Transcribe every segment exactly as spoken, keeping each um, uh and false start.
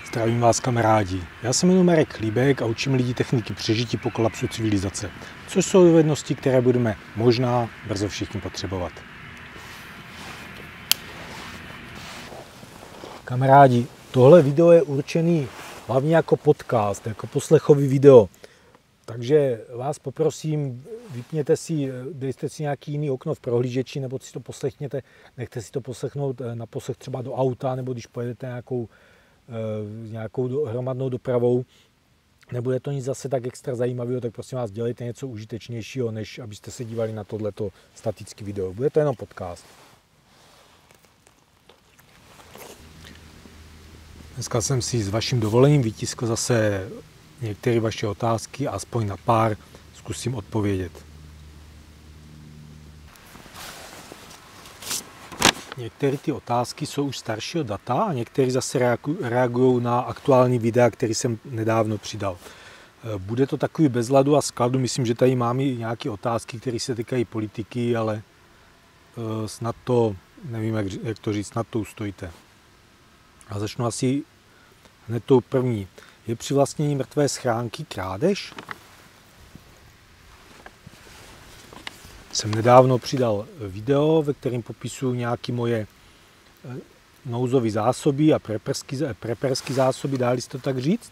Zdravím vás, kamarádi. Já se jmenuji Marek Chlíbek a učím lidi techniky přežití po kolapsu civilizace, což jsou dovednosti, které budeme možná brzo všichni potřebovat. Kamarádi, tohle video je určený hlavně jako podcast, jako poslechový video. Takže vás poprosím, vypněte si, dejte si nějaký jiný okno v prohlížeči, nebo si to poslechněte, nechte si to poslechnout na poslech třeba do auta, nebo když pojedete nějakou, nějakou hromadnou dopravou. Nebude to nic zase tak extra zajímavého, tak prosím vás, dělejte něco užitečnějšího, než abyste se dívali na tohleto statické video. Bude to jenom podcast. Dneska jsem si s vaším dovolením vytiskl zase některé vaše otázky, aspoň na pár zkusím odpovědět. Některé ty otázky jsou už staršího data a některé zase reagují na aktuální videa, který jsem nedávno přidal. Bude to takový bez ladu a skladu, myslím, že tady máme nějaké otázky, které se týkají politiky, ale snad to, nevím, jak, jak to říct, snad to ustojíte. A začnu asi hned tou první. Je přivlastnění mrtvé schránky krádež? Jsem nedávno přidal video, ve kterém popisuju nějaké moje nouzové zásoby a preperské zásoby, dá-li se to tak říct.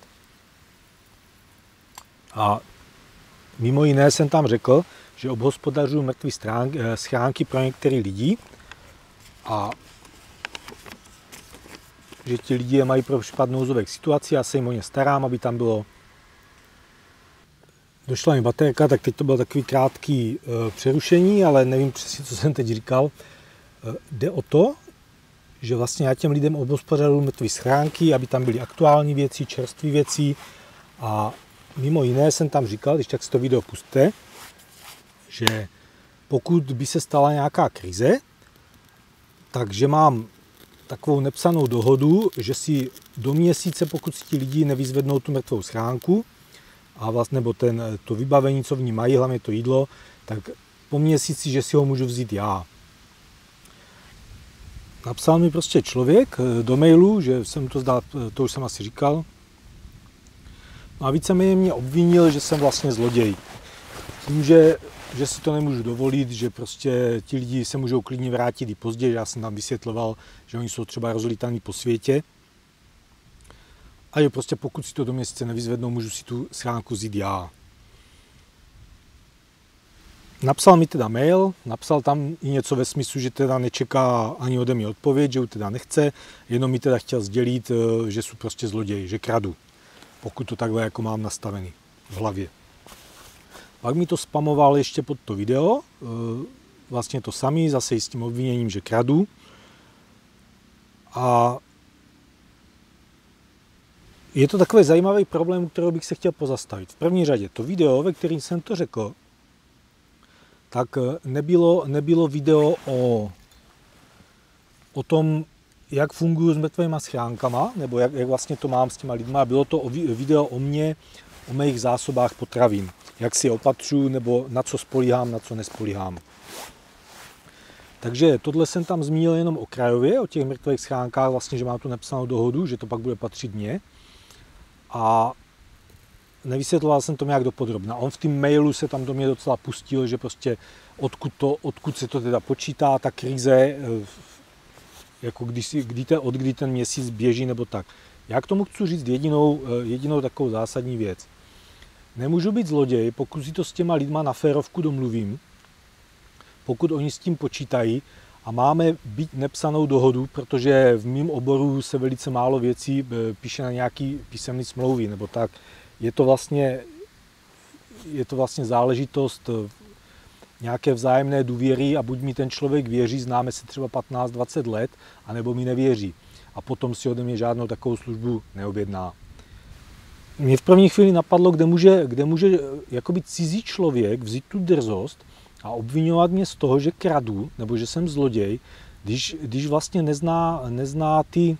A mimo jiné jsem tam řekl, že obhospodařuju mrtvé schránky pro některé lidi a že ti lidi je mají pro případ nouzových situací, já se jim o ně starám, aby tam bylo. Došla mi baterka, tak teď to bylo takový krátký e, přerušení, ale nevím přesně, co jsem teď říkal. E, jde o to, že vlastně já těm lidem obhospodařuju mrtvé schránky, aby tam byly aktuální věci, čerstvé věci a mimo jiné jsem tam říkal, když tak si to video pusťte, že pokud by se stala nějaká krize, takže mám takovou nepsanou dohodu, že si do měsíce, pokud si ti lidi nevyzvednou tu mrtvou schránku, a vlastně, nebo ten, to vybavení, co v ní mají, hlavně to jídlo, tak po měsíci, že si ho můžu vzít já. Napsal mi prostě člověk do mailu, že jsem to zdal, to už jsem asi říkal. No a víceméně mě obvinil, že jsem vlastně zloděj. Tím, že, že si to nemůžu dovolit, že prostě ti lidi se můžou klidně vrátit i později. Já jsem tam vysvětloval, že oni jsou třeba rozlítaní po světě. A že prostě pokud si to do měsíce nevyzvednou, můžu si tu schránku vzít já. Napsal mi teda mail, napsal tam i něco ve smyslu, že teda nečeká ani ode mě odpověď, že ho teda nechce, jenom mi teda chtěl sdělit, že jsou prostě zloději, že kradu. Pokud to takhle jako mám nastavený v hlavě. Pak mi to spamoval ještě pod to video, vlastně to samý, zase i s tím obviněním, že kradu. A je to takový zajímavý problém, kterého bych se chtěl pozastavit. V první řadě to video, ve kterém jsem to řekl, tak nebylo, nebylo video o, o tom, jak funguji s mrtvýma schránkama, nebo jak, jak vlastně to mám s těma lidma. Bylo to o video o mně, o mých zásobách potravin. Jak si je opatřuju, nebo na co spolíhám, na co nespolíhám. Takže tohle jsem tam zmínil jenom okrajově, o těch mrtvých schránkách, vlastně, že mám tu napsanou dohodu, že to pak bude patřit mně. A nevysvětloval jsem to nějak dopodrobna. On v tom mailu se tam do mě docela pustil, že prostě odkud, to, odkud se to teda počítá, ta krize, jako kdy si, kdy ten, od kdy ten měsíc běží nebo tak. Já k tomu chci říct jedinou, jedinou takovou zásadní věc. Nemůžu být zloděj, pokud si to s těma lidma na férovku domluvím, pokud oni s tím počítají a máme být nepsanou dohodu, protože v mém oboru se velice málo věcí píše na nějaký písemný smlouvy, nebo tak. Je to vlastně, je to vlastně záležitost nějaké vzájemné důvěry a buď mi ten člověk věří, známe se třeba patnáct dvacet let, anebo mi nevěří. A potom si ode mě žádnou takovou službu neobjedná. Mě v první chvíli napadlo, kde může, kde může jakoby cizí člověk vzít tu drzost a obvinovat mě z toho, že kradu, nebo že jsem zloděj, když, když vlastně nezná, nezná ty,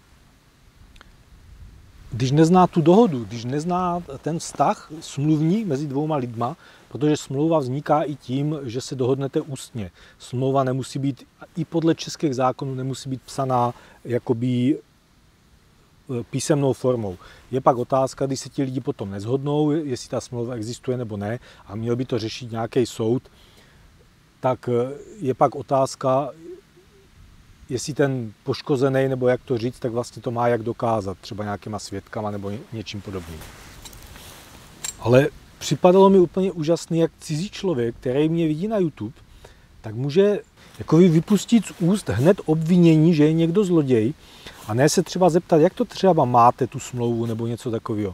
když nezná tu dohodu, když nezná ten vztah smluvní mezi dvouma lidma, protože smlouva vzniká i tím, že se dohodnete ústně. Smlouva nemusí být, i podle českých zákonů nemusí být psaná jakoby písemnou formou. Je pak otázka, když se ti lidi potom nezhodnou, jestli ta smlouva existuje nebo ne, a měl by to řešit nějaký soud, tak je pak otázka, jestli ten poškozený, nebo jak to říct, tak vlastně to má jak dokázat, třeba nějakýma svědkama nebo něčím podobným. Ale připadalo mi úplně úžasný, jak cizí člověk, který mě vidí na YouTube, tak může jako vypustit z úst hned obvinění, že je někdo zloděj, a ne se třeba zeptat, jak to třeba máte tu smlouvu nebo něco takového.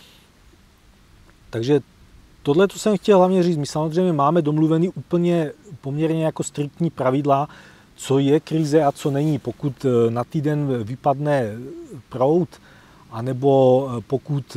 Takže tohle to jsem chtěl hlavně říct. My samozřejmě máme domluvený úplně poměrně jako striktní pravidla, co je krize a co není. Pokud na týden vypadne proud, anebo pokud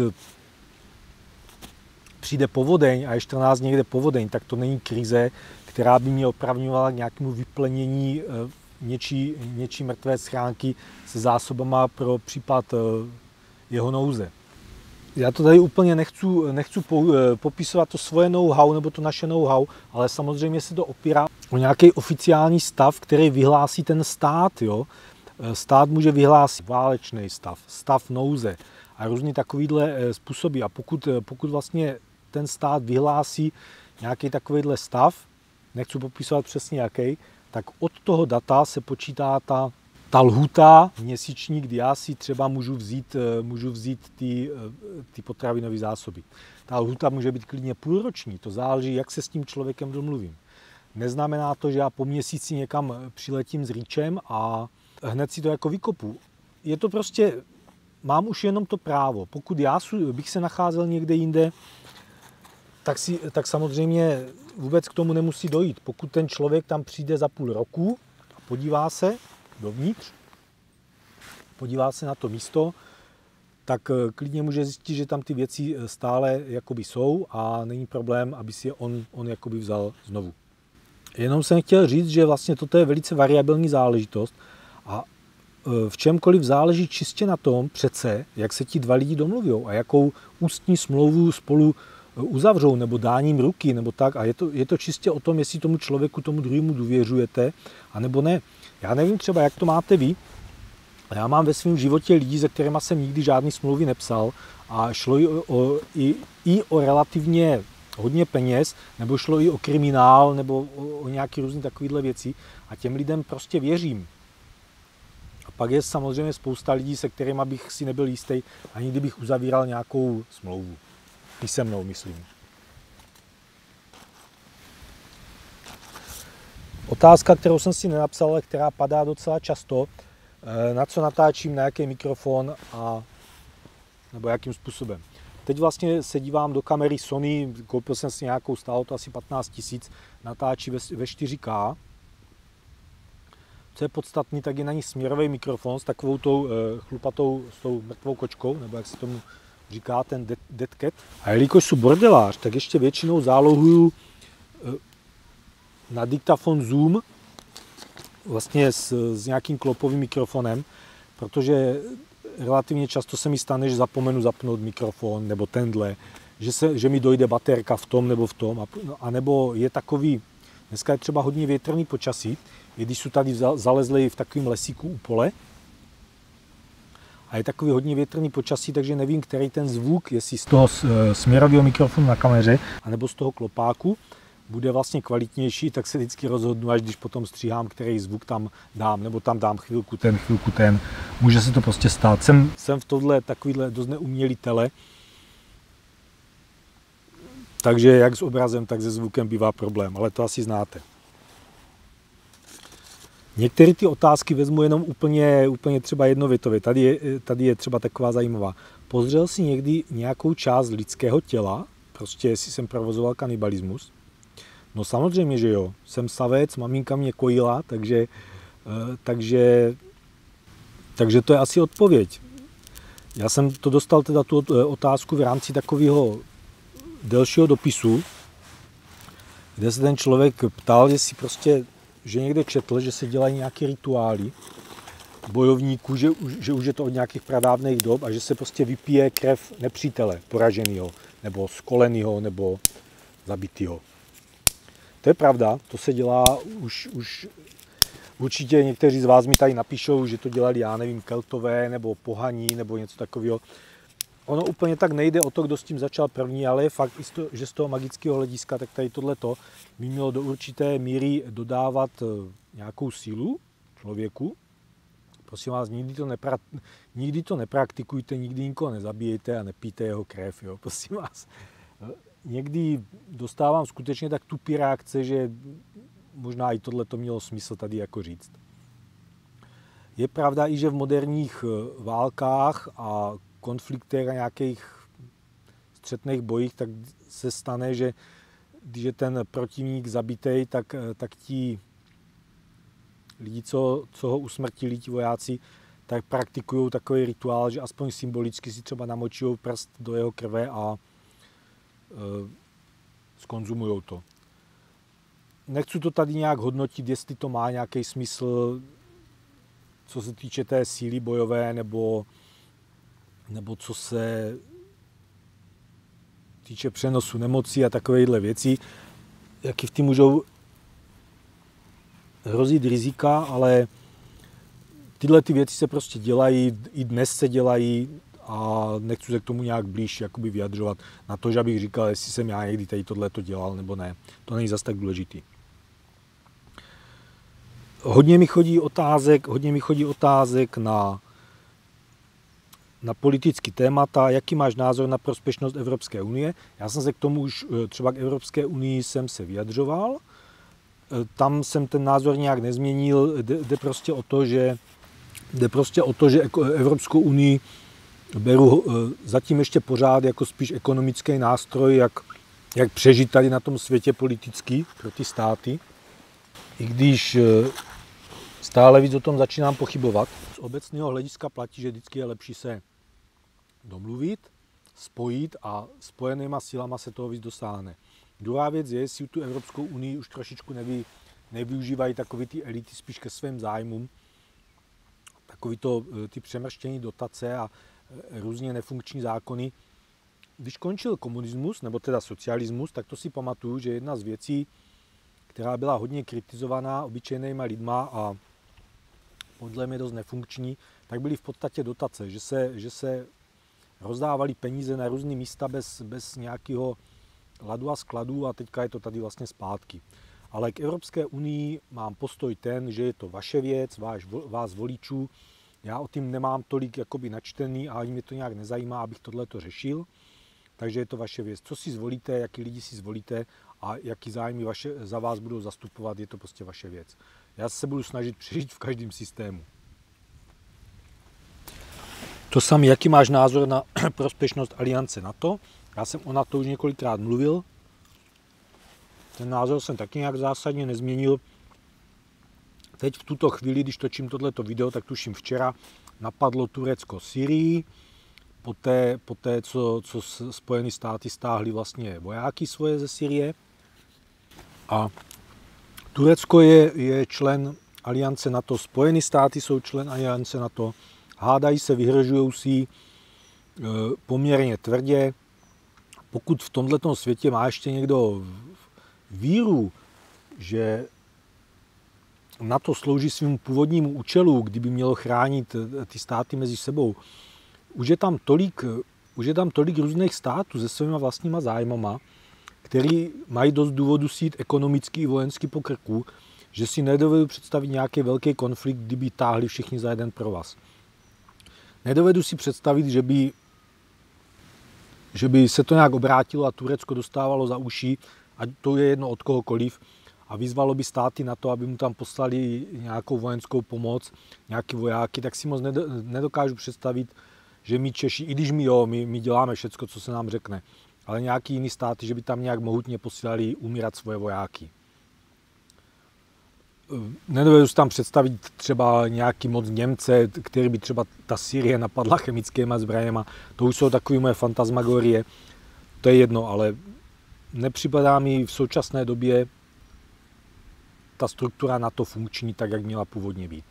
přijde povodeň a je čtrnáct dní někde povodeň, tak to není krize, která by mě opravňovala k nějakému vyplnění něčí, něčí mrtvé schránky se zásobama pro případ jeho nouze. Já to tady úplně nechci, nechci popisovat to svoje know-how nebo to naše know-how, ale samozřejmě se to opírá o nějaký oficiální stav, který vyhlásí ten stát. Jo? Stát může vyhlásit válečný stav, stav nouze a různý takovýhle způsoby. A pokud, pokud vlastně ten stát vyhlásí nějaký takovýhle stav, nechci popisovat přesně jaký, tak od toho data se počítá ta, ta lhuta měsíční, kdy já si třeba můžu vzít, můžu vzít ty, ty potravinové zásoby. Ta lhuta může být klidně půlroční, to záleží, jak se s tím člověkem domluvím. Neznamená to, že já po měsíci někam přiletím s rýčem a hned si to jako vykopu. Je to prostě, mám už jenom to právo. Pokud já bych se nacházel někde jinde, tak, si, tak samozřejmě vůbec k tomu nemusí dojít. Pokud ten člověk tam přijde za půl roku a podívá se dovnitř, podívá se na to místo, tak klidně může zjistit, že tam ty věci stále jakoby jsou a není problém, aby si je on, on jakoby vzal znovu. Jenom jsem chtěl říct, že vlastně toto je velice variabilní záležitost a v čemkoliv záleží čistě na tom přece, jak se ti dva lidi domluví a jakou ústní smlouvu spolu uzavřou, nebo dáním ruky, nebo tak. A je to, je to čistě o tom, jestli tomu člověku, tomu druhému důvěřujete, anebo ne. Já nevím třeba, jak to máte vy. Já mám ve svém životě lidi, se kterými jsem nikdy žádný smlouvy nepsal a šlo i o, i, i o relativně hodně peněz, nebo šlo i o kriminál, nebo o, o nějaké různé takovéhle věci a těm lidem prostě věřím. A pak je samozřejmě spousta lidí, se kterými bych si nebyl jistý, ani kdybych uzavíral nějakou smlouvu. Písemnou, myslím. Otázka, kterou jsem si nenapsal, ale která padá docela často, na co natáčím, na jaký mikrofon a nebo jakým způsobem. Teď vlastně se dívám do kamery Sony, koupil jsem si nějakou, stálo to asi patnáct tisíc, natáčí ve, ve čtyři ká. Co je podstatný, tak je na ní směrový mikrofon s takovou tou chlupatou, s tou mrtvou kočkou, nebo jak se tomu říká, ten dead, dead cat. A jelikož jsou bordelář, tak ještě většinou zálohuju na diktafon Zoom, vlastně s, s nějakým klopovým mikrofonem, protože relativně často se mi stane, že zapomenu zapnout mikrofon nebo tenhle, že, se, že mi dojde baterka v tom nebo v tom, a, a nebo je takový, dneska je třeba hodně větrný počasí, i když jsou tady zalezli v takovém lesíku u pole, a je takový hodně větrný počasí, takže nevím, který ten zvuk, jestli z toho směrového mikrofonu na kameře, anebo z toho klopáku, bude vlastně kvalitnější, tak se vždycky rozhodnu, až když potom stříhám, který zvuk tam dám, nebo tam dám chvilku ten, chvilku ten. Může se to prostě stát. Jsem, jsem v tohle takovýhle dost neumělý tele, takže jak s obrazem, tak se zvukem bývá problém, ale to asi znáte. Některé ty otázky vezmu jenom úplně, úplně třeba jednovětově. Tady je, tady je třeba taková zajímavá. Pozřel si někdy nějakou část lidského těla, prostě jestli jsem provozoval kanibalismus? No samozřejmě, že jo. Jsem savec, maminka mě kojila, takže, takže, takže to je asi odpověď. Já jsem to dostal teda tu otázku v rámci takového delšího dopisu, kde se ten člověk ptal, jestli prostě, že někde četl, že se dělají nějaké rituály bojovníků, že, že už je to od nějakých pradávných dob a že se prostě vypije krev nepřítele, poraženého, nebo skoleného, nebo zabitého. To je pravda, to se dělá už, už, Určitě někteří z vás mi tady napíšou, že to dělali, já nevím, Keltové nebo Pohaní nebo něco takového. Ono úplně tak nejde o to, kdo s tím začal první, ale je fakt, že z toho magického hlediska, tak tady tohleto by mělo do určité míry dodávat nějakou sílu člověku. Prosím vás, nikdy to, nepra, nikdy to nepraktikujte, nikdy nikoho nezabijejte a nepijte jeho krev, jo, prosím vás. Někdy dostávám skutečně tak tupý reakce, že možná i tohle to mělo smysl tady jako říct. Je pravda i, že v moderních válkách a konfliktech a nějakých střetných bojích, tak se stane, že když je ten protivník zabitej, tak, tak ti lidi, co, co ho usmrtili, ti vojáci, tak praktikují takový rituál, že aspoň symbolicky si třeba namočují prst do jeho krve a e, skonzumují to. Nechci to tady nějak hodnotit, jestli to má nějaký smysl, co se týče té síly bojové, nebo, nebo co se týče přenosu nemocí a takovéhle věcí, jaký v tím můžou hrozit rizika, ale tyhle ty věci se prostě dělají, i dnes se dělají a nechci se k tomu nějak blíž jakoby vyjadřovat na to, že abych říkal, jestli jsem já někdy tady tohleto dělal nebo ne. To není zas tak důležitý. Hodně mi chodí otázek, hodně mi chodí otázek na, na politické témata, jaký máš názor na prospěšnost Evropské unie. Já jsem se k tomu už třeba k Evropské unii jsem se vyjadřoval. Tam jsem ten názor nějak nezměnil, jde, jde prostě o to, že jde prostě o to, že Evropskou unii beru zatím ještě pořád jako spíš ekonomický nástroj, jak, jak přežít tady na tom světě politický pro ty státy. I když stále víc o tom začínám pochybovat. Z obecného hlediska platí, že vždycky je lepší se domluvit, spojit a spojenýma silama se toho víc dosáhne. Druhá věc je, jestli tu Evropskou unii už trošičku nevy, nevyužívají takový ty elity spíš ke svým zájmům, takový to, ty přemrštění dotace a různě nefunkční zákony. Když končil komunismus, nebo teda socialismus, tak to si pamatuju, že jedna z věcí, která byla hodně kritizovaná obyčejnýma lidma a podle mě dost nefunkční, tak byly v podstatě dotace, že se, že se rozdávaly peníze na různé místa bez, bez nějakého ladu a skladu a teďka je to tady vlastně zpátky. Ale k Evropské unii mám postoj ten, že je to vaše věc, váš, vás voličů. Já o tím nemám tolik jakoby načtený a ani mě to nějak nezajímá, abych tohleto řešil. Takže je to vaše věc. Co si zvolíte, jaký lidi si zvolíte a jaký zájmy vaše, za vás budou zastupovat, je to prostě vaše věc. Já se budu snažit přežít v každém systému. To samé, jaký máš názor na prospěšnost aliance NATO? Já jsem o NATO už několikrát mluvil. Ten názor jsem taky nějak zásadně nezměnil. Teď v tuto chvíli, když točím tohleto video, tak tuším včera napadlo Turecko Syrii. Poté, poté co, co Spojené státy stáhly vlastně vojáky svoje ze Syrie. A Turecko je, je člen aliance NATO, Spojené státy jsou člen aliance NATO, hádají se, vyhrožují si e, poměrně tvrdě. Pokud v tomto světě má ještě někdo víru, že NATO slouží svým původnímu účelu, kdyby mělo chránit ty státy mezi sebou, už je tam tolik, už je tam tolik různých států se svýma vlastníma zájmama, který mají dost důvodu si jít ekonomicky i vojensky po krku, že si nedovedu představit nějaký velký konflikt, kdyby táhli všichni za jeden provaz. Nedovedu si představit, že by, že by se to nějak obrátilo a Turecko dostávalo za uši, ať to je jedno od kohokoliv, a vyzvalo by státy na to, aby mu tam poslali nějakou vojenskou pomoc, nějaký vojáky, tak si moc nedokážu představit, že my Češi, i když my jo, my, my děláme všecko, co se nám řekne, ale nějaký jiný státy, že by tam nějak mohutně posílali umírat svoje vojáky. Nedovedu si tam představit třeba nějaký moc Němce, který by třeba ta Syrie napadla chemickýma zbraněma. To už jsou takové moje fantasmagorie. To je jedno, ale nepřipadá mi v současné době ta struktura NATO funkční tak, jak měla původně být.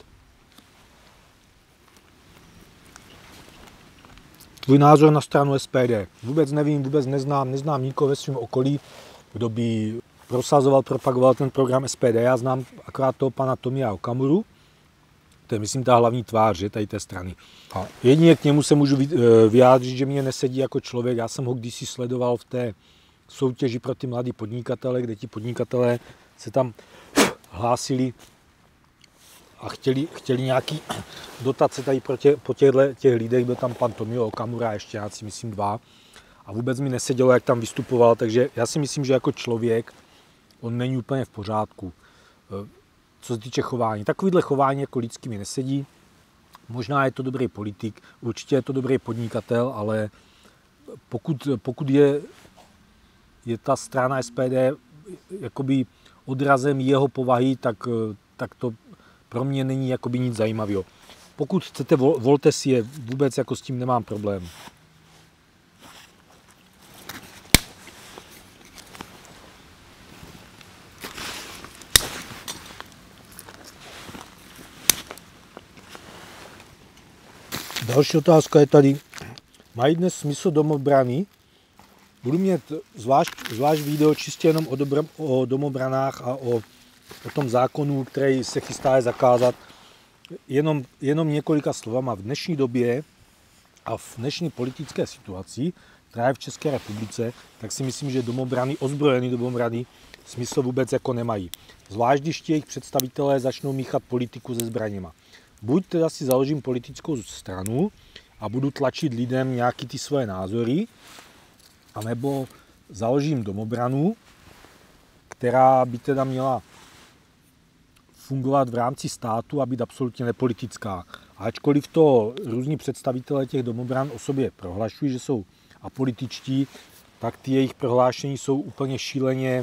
Tvůj názor na stranu S P D. Vůbec nevím, vůbec neznám, neznám nikoho ve svém okolí, kdo by prosazoval, propagoval ten program S P D. Já znám akorát toho pana Tomia Okamuru, to je, myslím, ta hlavní tvář, že, tady té strany. A jedině k němu se můžu vyjádřit, že mě nesedí jako člověk. Já jsem ho kdysi sledoval v té soutěži pro ty mladý podnikatele, kde ti podnikatelé se tam hlásili a chtěli, chtěli nějaký dotace tady pro tě, po těchto těch lidech. Byl tam pan Tomio Okamura a ještě nějaký, myslím, dva. A vůbec mi nesedělo, jak tam vystupoval, takže já si myslím, že jako člověk on není úplně v pořádku, co se týče chování. Takovýhle chování jako lidský mi nesedí. Možná je to dobrý politik, určitě je to dobrý podnikatel, ale pokud, pokud je, je ta strana S P D jakoby odrazem jeho povahy, tak, tak to pro mě není jakoby nic zajímavého. Pokud chcete, volte si je, vůbec jako s tím nemám problém. Další otázka je tady. Mají dnes smysl domobrany? Budu mít zvlášť, zvlášť video čistě jenom o, dobro, o domobranách a o, o tom zákonu, který se chystá je zakázat. Jenom, jenom několika slovama. V dnešní době a v dnešní politické situaci, která je v České republice, tak si myslím, že domobrany, ozbrojený domobrany smysl vůbec jako nemají. Zvlášť, když ti jejich představitelé začnou míchat politiku se zbraněma. Buď teda si založím politickou stranu a budu tlačit lidem nějaký ty svoje názory, anebo založím domobranu, která by teda měla fungovat v rámci státu a být absolutně nepolitická. A ačkoliv to různí představitelé těch domobran o sobě prohlašují, že jsou apolitičtí, tak ty jejich prohlášení jsou úplně šíleně.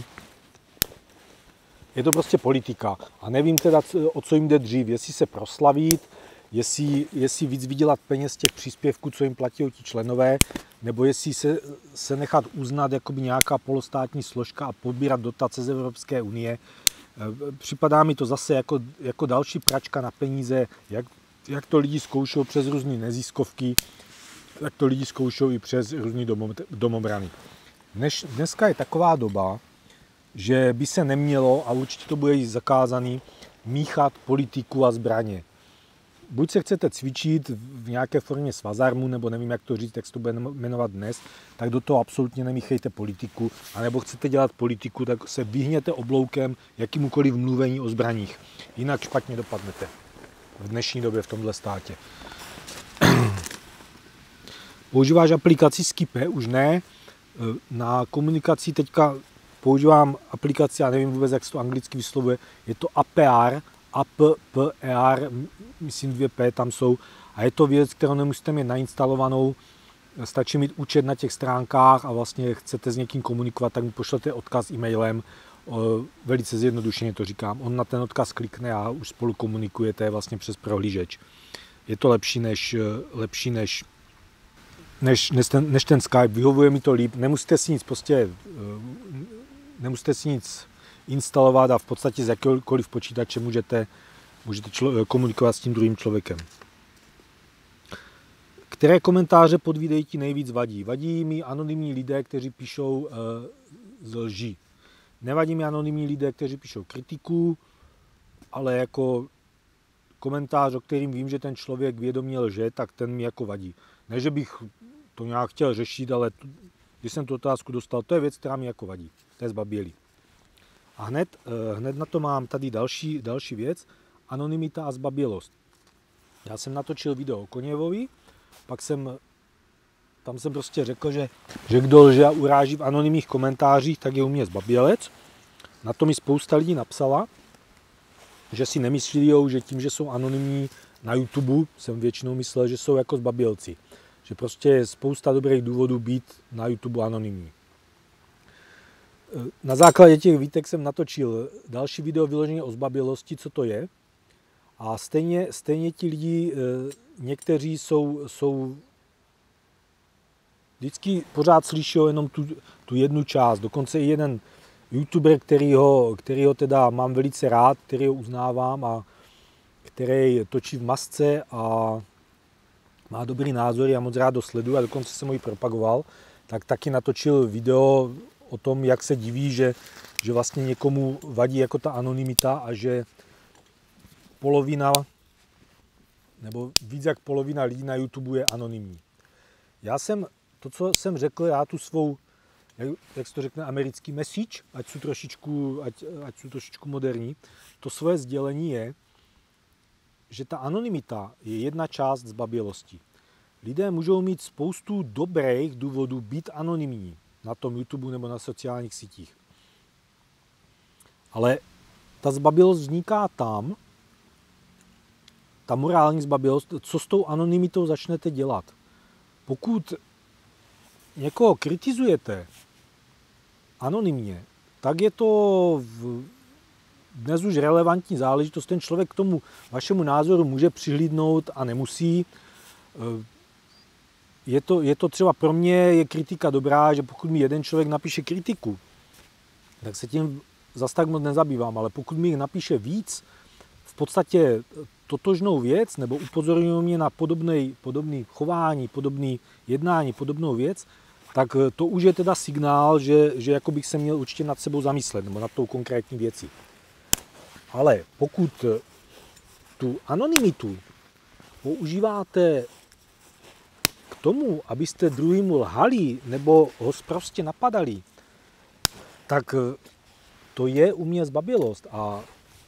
Je to prostě politika. A nevím teda, o co jim jde dřív. Jestli se proslavit, jestli, jestli víc vydělat peněz z těch příspěvků, co jim platí ti členové, nebo jestli se, se nechat uznat jakoby nějaká polostátní složka a pobírat dotace z Evropské unie. Připadá mi to zase jako, jako další pračka na peníze, jak, jak to lidi zkoušou přes různé neziskovky, tak to lidi zkoušou i přes různé domobrany. Dnes, dneska je taková doba, že by se nemělo, a určitě to bude i zakázaný, míchat politiku a zbraně. Buď se chcete cvičit v nějaké formě svazarmu, nebo nevím, jak to říct, jak se to bude jmenovat dnes, tak do toho absolutně nemíchejte politiku. A nebo chcete dělat politiku, tak se vyhněte obloukem jakýmukoliv mluvení o zbraních. Jinak špatně dopadnete v dnešní době v tomhle státě. Používáš aplikaci Skype? Už ne. Na komunikaci teďka používám aplikaci, já nevím vůbec, jak se to anglicky vyslovuje, je to A P R, A P P E R, myslím dvě P tam jsou, a je to věc, kterou nemusíte mít nainstalovanou, stačí mít účet na těch stránkách a vlastně chcete s někým komunikovat, tak mi pošlete odkaz e-mailem, velice zjednodušeně to říkám, on na ten odkaz klikne a už spolu komunikujete vlastně přes prohlížeč. Je to lepší než, lepší než Než, než, ten, než ten Skype, vyhovuje mi to líp, nemusíte si nic prostě, nemusíte si nic instalovat a v podstatě z jakéhokoliv počítače můžete, můžete člo, komunikovat s tím druhým člověkem. Které komentáře pod videí ti nejvíc vadí? Vadí mi anonymní lidé, kteří píšou uh, z lží. Nevadí mi anonymní lidé, kteří píšou kritiku, ale jako komentář, o kterým vím, že ten člověk vědomě lže, tak ten mi jako vadí. Ne, že bych to nějak chtěl řešit, ale tu, když jsem tu otázku dostal, to je věc, která mi jako vadí. To je zbabělý. A hned, hned na to mám tady další, další věc. Anonymita a zbabělost. Já jsem natočil video o Koněvovi, pak jsem, tam jsem prostě řekl, že, že kdo lže a uráží v anonymních komentářích, tak je u mě zbabělec. Na to mi spousta lidí napsala, že si nemyslí, že tím, že jsou anonymní na YouTube, jsem většinou myslel, že jsou jako zbabělci. Že prostě je spousta dobrých důvodů být na YouTube anonymní. Na základě těch výtek jsem natočil další video vyloženě o zbabělosti, co to je. A stejně, stejně ti lidi, někteří jsou, jsou vždycky pořád slyší jenom tu, tu jednu část. Dokonce i jeden YouTuber, kterýho, kterýho teda mám velice rád, kterýho uznávám a který točí v masce a má dobrý názory a moc rád ho sleduju a dokonce jsem ho i propagoval, tak taky natočil video o tom, jak se diví, že, že vlastně někomu vadí jako ta anonymita a že polovina, nebo víc jak polovina lidí na YouTube je anonymní. Já jsem, to, co jsem řekl, já tu svou, jak, jak se to řekne, americký message, ať jsou trošičku, ať, ať jsou trošičku moderní, to svoje sdělení je, že ta anonymita je jedna část zbabělosti. Lidé můžou mít spoustu dobrých důvodů být anonymní na tom YouTube nebo na sociálních sítích. Ale ta zbabělost vzniká tam, ta morální zbabělost, co s tou anonymitou začnete dělat. Pokud někoho kritizujete anonymně, tak je to v, dnes už relevantní záležitost. Ten člověk k tomu vašemu názoru může přihlídnout a nemusí. Je to, je to třeba pro mě je kritika dobrá, že pokud mi jeden člověk napíše kritiku, tak se tím zas tak moc nezabývám, ale pokud mi napíše víc, v podstatě totožnou věc, nebo upozorňuje mě na podobný, podobný chování, podobný jednání, podobnou věc, tak to už je teda signál, že, že jako bych se měl určitě nad sebou zamyslet, nebo nad tou konkrétní věcí. Ale pokud tu anonymitu používáte k tomu, abyste druhýmu lhali, nebo ho prostě napadali, tak to je u mě zbabělost. A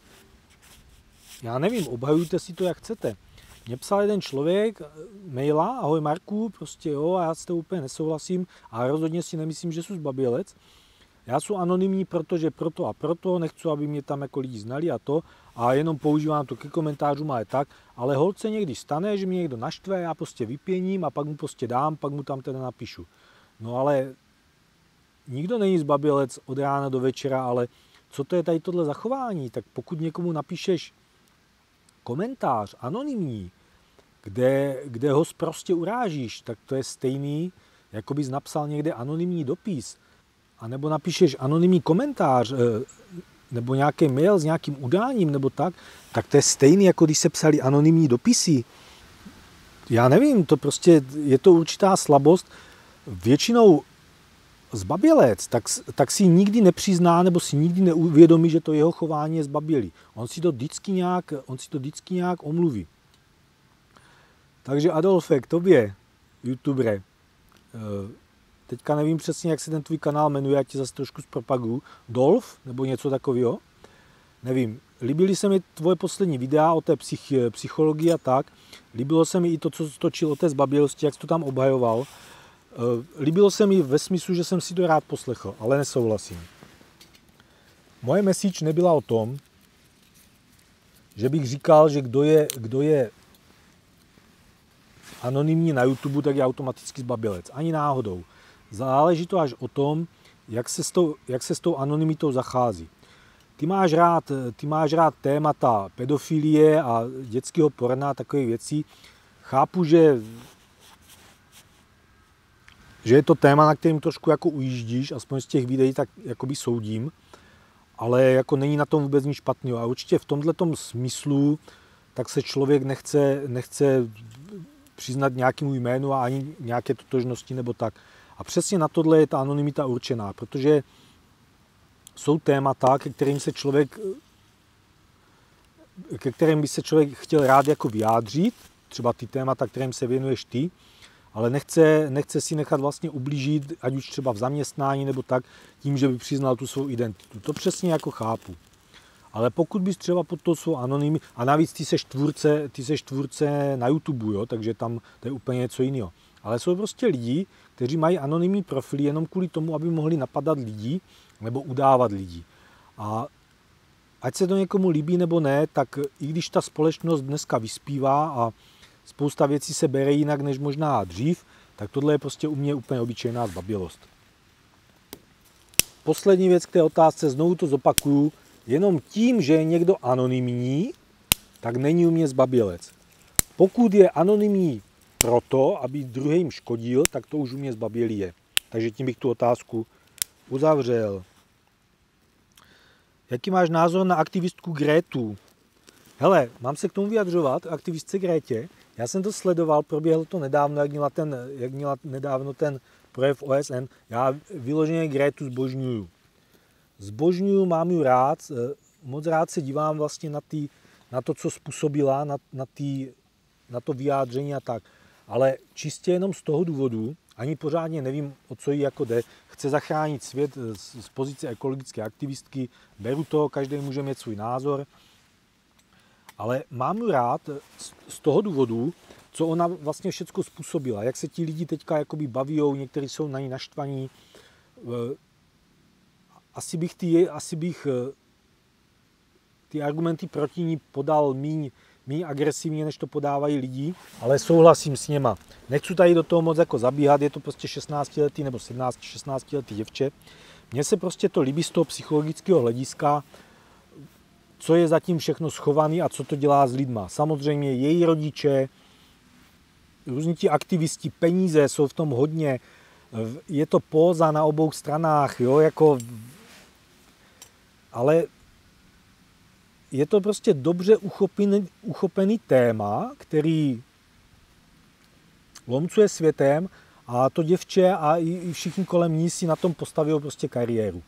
já nevím, obhajujte si to, jak chcete. Mně psal jeden člověk maila, ahoj Marku, prostě jo, a já s tebou úplně nesouhlasím a rozhodně si nemyslím, že jsi zbabělec. Já jsem anonymní, protože proto a proto, nechci, aby mě tam jako lidi znali a to, a jenom používám to ke komentářům a je tak, ale holt se někdy stane, že mě někdo naštve, já prostě vypěním a pak mu prostě dám, pak mu tam teda napíšu. No ale nikdo není zbabělec od rána do večera, ale co to je tady tohle zachování? Tak pokud někomu napíšeš komentář anonymní, kde, kde ho prostě urážíš, tak to je stejný, jako bys napsal někde anonymní dopis. A nebo napíšeš anonymní komentář, nebo nějaký mail s nějakým udáním, nebo tak, tak to je stejný, jako když se psali anonymní dopisy. Já nevím, to prostě je to určitá slabost. Většinou zbabělec, tak, tak si nikdy nepřizná, nebo si nikdy neuvědomí, že to jeho chování je zbabělý. On si to vždycky nějak, on si to vždycky nějak omluví. Takže Adolfe, k tobě, youtubere, teďka nevím přesně, jak se ten tvůj kanál jmenuje, já ti zase trošku zpropaguju. Dolf, nebo něco takového. Nevím. Líbily se mi tvoje poslední videa o té psych, psychologii a tak. Líbilo se mi i to, co jsi točil o té zbabělosti, jak jsi to tam obhajoval. Líbilo se mi ve smyslu, že jsem si to rád poslechl, ale nesouhlasím. Moje message nebyla o tom, že bych říkal, že kdo je, kdo je anonymní na YouTube, tak je automaticky zbabělec. Ani náhodou. Záleží to až o tom, jak se s tou, jak se s tou anonymitou zachází. Ty máš rád, ty máš rád témata pedofilie a dětského porna a takové věcí. Chápu, že, že je to téma, na kterým trošku jako ujíždíš, aspoň z těch videí tak jakoby soudím, ale jako není na tom vůbec nic špatného. A určitě v tomhletom smyslu tak se člověk nechce, nechce přiznat nějakému jménu a ani nějaké totožnosti nebo tak. A přesně na tohle je ta anonymita určená, protože jsou témata, ke kterým se člověk, ke kterým by se člověk chtěl rád jako vyjádřit, třeba ty témata, kterým se věnuješ ty, ale nechce, nechce si nechat vlastně ublížit, ať už třeba v zaměstnání nebo tak, tím, že by přiznal tu svou identitu. To přesně jako chápu. Ale pokud bys třeba pod to svou anonymy, a navíc ty seš tvůrce, ty seš tvůrce na YouTube, jo, takže tam to je úplně něco jiného. Ale jsou prostě lidi, kteří mají anonymní profily jenom kvůli tomu, aby mohli napadat lidi nebo udávat lidi. A ať se to někomu líbí nebo ne, tak i když ta společnost dneska vyspívá a spousta věcí se bere jinak než možná dřív, tak tohle je prostě u mě úplně obyčejná zbabělost. Poslední věc k té otázce, znovu to zopakuju, jenom tím, že je někdo anonymní, tak není u mě zbabělec. Pokud je anonymní proto, aby druhým škodil, tak to už u mě zbabělý je. Takže tím bych tu otázku uzavřel. Jaký máš názor na aktivistku Grétu? Hele, mám se k tomu vyjadřovat, aktivistce Grétě. Já jsem to sledoval, proběhlo to nedávno, jak měla, ten, jak měla nedávno ten projev O S N. Já vyloženě Grétu zbožňuju. Zbožňuju, mám ju rád, moc rád se dívám vlastně na, tý, na to, co způsobila, na, na, tý, na to vyjádření a tak. Ale čistě jenom z toho důvodu, ani pořádně nevím, o co jí jako jde, chce zachránit svět z, z pozice ekologické aktivistky, beru to, každý může mít svůj názor, ale mám ju rád z, z toho důvodu, co ona vlastně všecko způsobila, jak se ti lidi teďka jakoby bavijou, někteří jsou na ní naštvaní. Asi bych ty, asi bych ty argumenty proti ní podal míň, míň agresivně, než to podávají lidi, ale souhlasím s něma. Nechci tady do toho moc jako zabíhat, je to prostě šestnáctiletý nebo sedmnáct šestnáctiletý děvče. Mně se prostě to líbí z toho psychologického hlediska, co je zatím všechno schovaný a co to dělá s lidma. Samozřejmě její rodiče, různí ti aktivisti, peníze jsou v tom hodně, je to póza na obou stranách, jo, jako, ale je to prostě dobře uchopený, uchopený téma, který lomcuje světem a to děvče a i všichni kolem ní si na tom postaví prostě kariéru.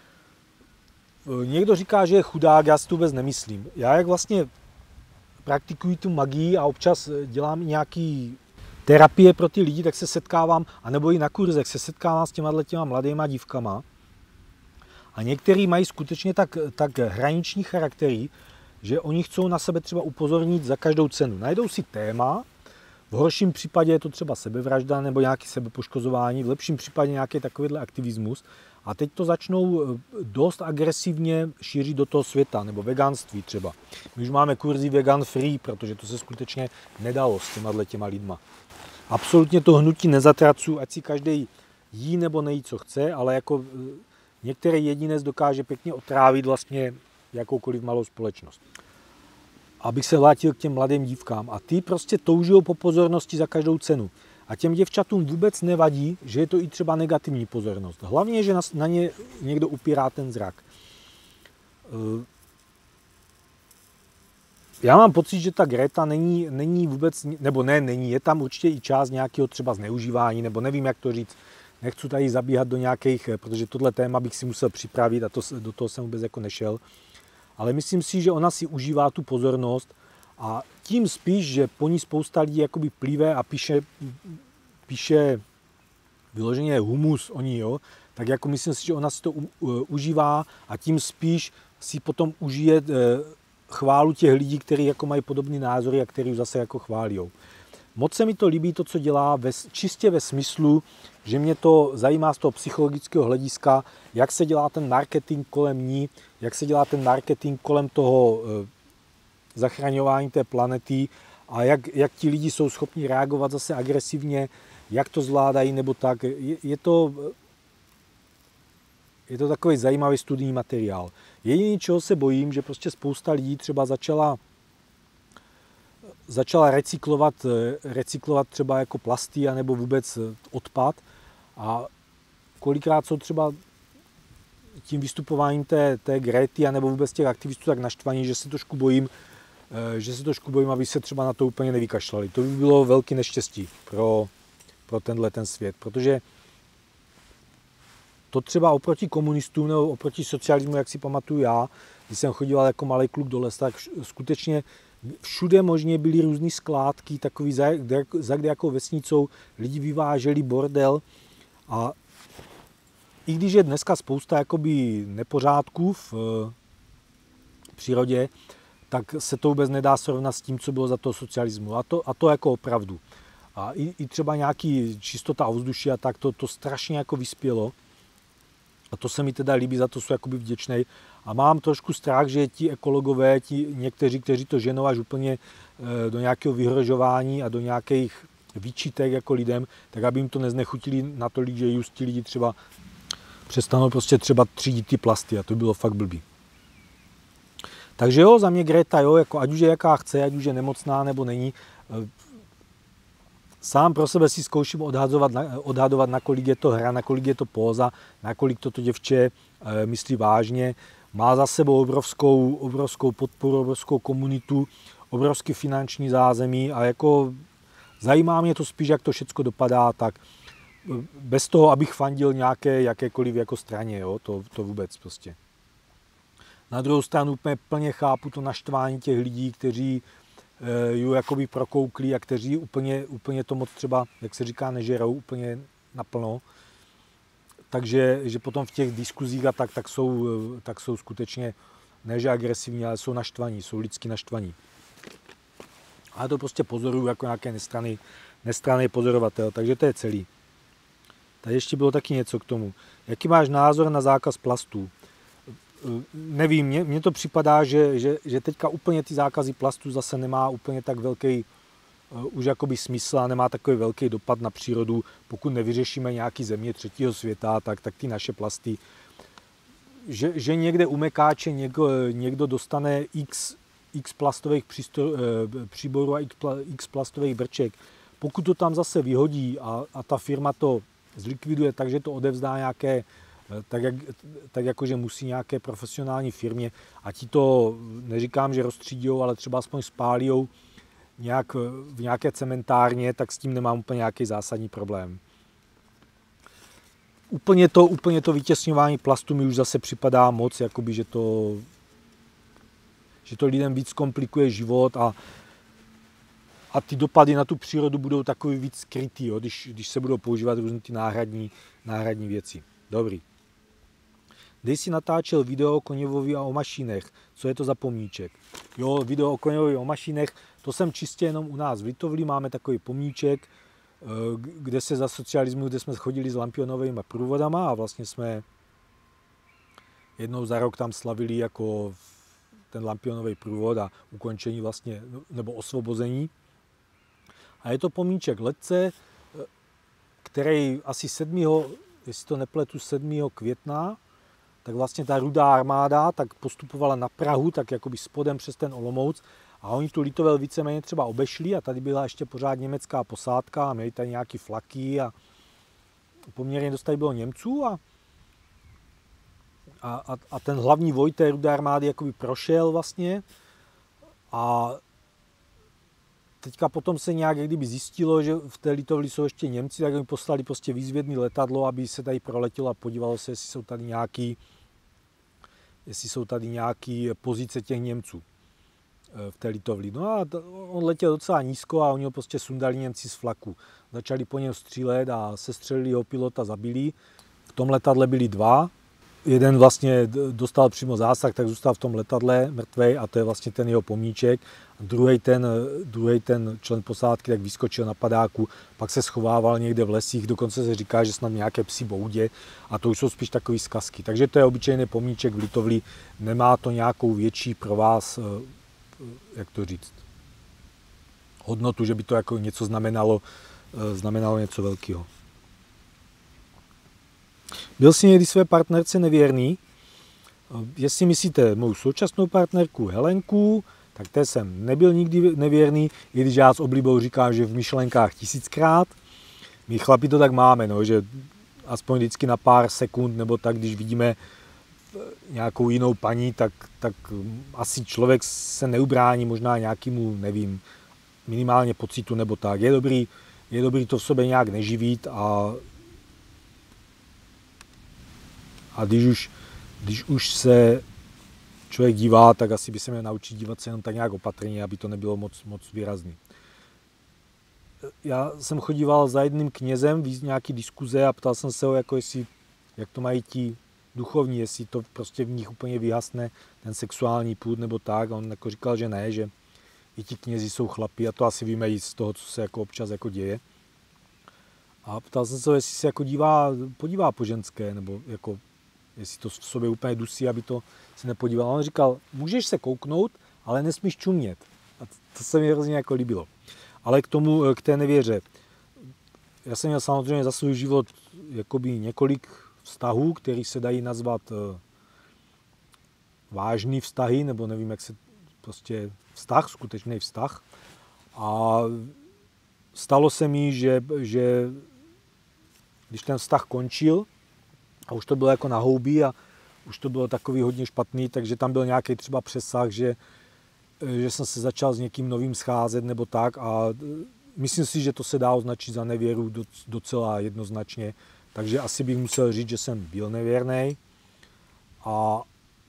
Někdo říká, že je chudák, já si to vůbec nemyslím. Já jak vlastně praktikuji tu magii a občas dělám nějaký terapie pro ty lidi, tak se setkávám, anebo i na kurzech se setkávám s těma těma mladýma dívkama. A některý mají skutečně tak, tak hraniční charaktery, že oni chcou na sebe třeba upozornit za každou cenu. Najdou si téma, v horším případě je to třeba sebevražda nebo nějaké sebepoškozování, v lepším případě nějaký takovýhle aktivismus. A teď to začnou dost agresivně šířit do toho světa, nebo veganství třeba. My už máme kurzy vegan free, protože to se skutečně nedalo s těma těma lidma. Absolutně to hnutí nezatracuju, ať si každý jí nebo nejí, co chce, ale jako některý jedinec dokáže pěkně otrávit vlastně jakoukoliv malou společnost. Abych se vrátil k těm mladým dívkám. A ty prostě toužijou po pozornosti za každou cenu. A těm děvčatům vůbec nevadí, že je to i třeba negativní pozornost. Hlavně, že na ně někdo upírá ten zrak. Já mám pocit, že ta Greta není, není vůbec, nebo ne, není, je tam určitě i část nějakého třeba zneužívání, nebo nevím, jak to říct. Nechci tady zabíhat do nějakých, protože tohle téma bych si musel připravit a to, do toho jsem vůbec jako nešel. Ale myslím si, že ona si užívá tu pozornost a tím spíš, že po ní spousta lidí jakoby plýve a píše, píše vyloženě humus o ní, jo, tak jako myslím si, že ona si to u, u, užívá a tím spíš si potom užije e, chválu těch lidí, kteří jako mají podobné názory a kteří zase jako chválí. Moc se mi to líbí, to, co dělá, ve, čistě ve smyslu, že mě to zajímá z toho psychologického hlediska, jak se dělá ten marketing kolem ní, jak se dělá ten marketing kolem toho e, zachraňování té planety a jak, jak ti lidi jsou schopni reagovat zase agresivně, jak to zvládají, nebo tak. Je, je, to, je to takový zajímavý studijní materiál. Jediné, čeho se bojím, že prostě spousta lidí třeba začala začala recyklovat, recyklovat třeba jako plasty anebo vůbec odpad a kolikrát jsou třeba tím vystupováním té, té Grety anebo vůbec těch aktivistů tak naštvaní, že se trošku bojím, že se trošku bojím, aby se třeba na to úplně nevykašlali. To by bylo velké neštěstí pro, pro tenhle ten svět, protože to třeba oproti komunistům nebo oproti socialismu, jak si pamatuju já, když jsem chodíval jako malý kluk do lesa, tak skutečně všude možně byly různé skládky, takový za, za kde jako vesnicou lidi vyváželi bordel a i když je dneska spousta jakoby nepořádků v přírodě, tak se to vůbec nedá srovnat s tím, co bylo za toho socialismu. A to, a to jako opravdu. A i, i třeba nějaký čistota ovzduší a tak, to, to strašně jako vyspělo. A to se mi teda líbí, za to jsou jakoby vděčnej. A mám trošku strach, že ti ekologové, ti někteří, kteří to ženou až úplně do nějakého vyhrožování a do nějakých výčitek jako lidem, tak aby jim to neznechutili natolik, že just ti lidi třeba přestanou prostě třeba třídit ty plasty a to by bylo fakt blbý. Takže jo, za mě Greta, jo, jako ať už je jaká chce, ať už je nemocná nebo není. Sám pro sebe si zkouším odhadovat, odhadovat, nakolik je to hra, nakolik je to póza, nakolik toto děvče myslí vážně. Má za sebou obrovskou, obrovskou podporu, obrovskou komunitu, obrovský finanční zázemí a jako zajímá mě to spíš, jak to všechno dopadá, tak bez toho, abych fandil nějaké, jakékoliv jako straně, jo? To, to vůbec prostě. Na druhou stranu úplně plně chápu to naštvání těch lidí, kteří e, ju jakoby prokouklí a kteří úplně, úplně to moc třeba, jak se říká, nežerou úplně naplno. Takže že potom v těch diskuzích a tak, tak, jsou, tak jsou skutečně ne že agresivní, ale jsou naštvaní, jsou lidsky naštvaní. A já to prostě pozoruju jako nějaké nestranný, nestranný pozorovatel, takže to je celý. Tady ještě bylo taky něco k tomu. Jaký máš názor na zákaz plastů? Nevím, mně, mně to připadá, že, že, že teďka úplně ty zákazy plastů zase nemá úplně tak velký uh, už jakoby smysl a nemá takový velký dopad na přírodu. Pokud nevyřešíme nějaký země třetího světa, tak, tak ty naše plasty, že, že někde u mekáče někdo, někdo dostane x, x plastových přístro, uh, příborů a x, x plastových brček, pokud to tam zase vyhodí a, a ta firma to zlikviduje tak, že to odevzdá nějaké, tak, jak, tak jako, že musí nějaké profesionální firmě a ti to, neříkám, že rozstřídijou, ale třeba aspoň spálijou nějak v nějaké cementárně, tak s tím nemám úplně nějaký zásadní problém. Úplně to, úplně to vytěsňování plastu mi už zase připadá moc, jakoby, že to, že to lidem víc komplikuje život a A ty dopady na tu přírodu budou takový víc skrytý, jo, když, když se budou používat různé ty náhradní, náhradní věci. Dobrý. Dej si natáčel video o Koněvovi a o mašinech. Co je to za pomníček? Jo, video o Koněvovi a o mašinech, to jsem čistě jenom u nás v Litovli. Máme takový pomníček, kde se za socialismu, kde jsme chodili s lampionovými průvodama a vlastně jsme jednou za rok tam slavili jako ten lampionový průvod a ukončení vlastně, nebo osvobození. A je to pomníček letce, který asi sedmého jestli to nepletu, sedmého května, tak vlastně ta Rudá armáda tak postupovala na Prahu, tak jakoby spodem přes ten Olomouc a oni tu Litovel víceméně třeba obešli a tady byla ještě pořád německá posádka a měli tady nějaký flaky a poměrně dost tady bylo Němců a, a, a ten hlavní voj té Rudé armády jakoby prošel vlastně a teďka potom se nějak kdyby zjistilo, že v té Litovli jsou ještě Němci, tak jim poslali prostě výzvědné letadlo, aby se tady proletělo a podívalo se, jestli jsou tady nějaký, jestli jsou tady nějaký pozice těch Němců v té Litovli. No a on letěl docela nízko a oni ho prostě sundali Němci z flaku. Začali po něm střílet a sestřelili ho pilota, zabili. V tom letadle byli dva. Jeden vlastně dostal přímo zásah, tak zůstal v tom letadle mrtvej a to je vlastně ten jeho pomníček. Druhý ten, druhý ten člen posádky tak vyskočil na padáku, pak se schovával někde v lesích, dokonce se říká, že snad nějaké psi boudě a to už jsou spíš takové zkazky. Takže to je obyčejný pomníček v Litovli, nemá to nějakou větší pro vás, jak to říct, hodnotu, že by to jako něco znamenalo, znamenalo něco velkého. Byl jsi někdy své partnerce nevěrný? Jestli myslíte mou současnou partnerku Helenku, tak té jsem nebyl nikdy nevěrný, i když já s oblibou říkám, že v myšlenkách tisíckrát. My chlapi to tak máme, no, že aspoň vždycky na pár sekund, nebo tak, když vidíme nějakou jinou paní, tak, tak asi člověk se neubrání možná nějakému, nevím, minimálně pocitu nebo tak. Je dobrý, je dobrý to v sobě nějak neživít a A když už, když už se člověk dívá, tak asi by se měl naučit dívat se jenom tak nějak opatrně, aby to nebylo moc, moc výrazný. Já jsem chodíval za jedným knězem v nějaký diskuze a ptal jsem se ho, jako jestli, jak to mají ti duchovní, jestli to prostě v nich úplně vyhasne, ten sexuální půd nebo tak. A on jako říkal, že ne, že i ti knězi jsou chlapi a to asi víme i z toho, co se jako občas jako děje. A ptal jsem se ho, jestli se jako dívá, podívá po ženské, nebo jako jestli to v sobě úplně dusí, aby to se nepodíval. On říkal, můžeš se kouknout, ale nesmíš čumět. A to se mi hrozně jako líbilo. Ale k tomu, k té nevěře. Já jsem měl samozřejmě za svůj život jakoby několik vztahů, které se dají nazvat vážný vztahy, nebo nevím, jak se prostě vztah, skutečný vztah. A stalo se mi, že, že když ten vztah končil, a už to bylo jako na houby a už to bylo takový hodně špatný, takže tam byl nějaký třeba přesah, že, že jsem se začal s někým novým scházet nebo tak a myslím si, že to se dá označit za nevěru docela jednoznačně, takže asi bych musel říct, že jsem byl nevěrný a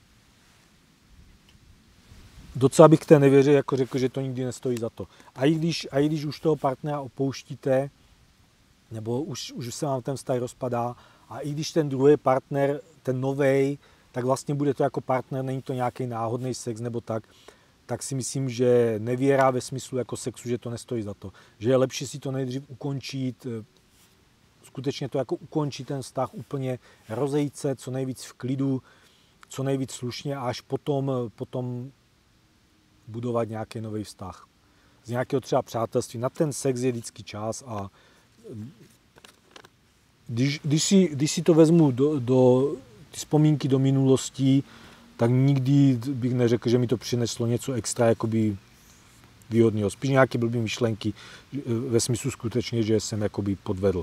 docela bych k té nevěře jako řekl, že to nikdy nestojí za to. A i když, a i když už toho partnera opouštíte, nebo už, už se vám ten vztah rozpadá, a i když ten druhý partner, ten novej, tak vlastně bude to jako partner, není to nějaký náhodný sex nebo tak, tak si myslím, že nevěra ve smyslu jako sexu, že to nestojí za to. Že je lepší si to nejdřív ukončit, skutečně to jako ukončit ten vztah úplně, rozejít se co nejvíc v klidu, co nejvíc slušně a až potom, potom budovat nějaký nový vztah. Z nějakého třeba přátelství. Na ten sex je vždycky čas a když, když, si, když si to vezmu do, do ty vzpomínky do minulosti, tak nikdy bych neřekl, že mi to přineslo něco extra jakoby výhodného. Spíš nějaké blbý myšlenky ve smyslu skutečně, že jsem jakoby podvedl.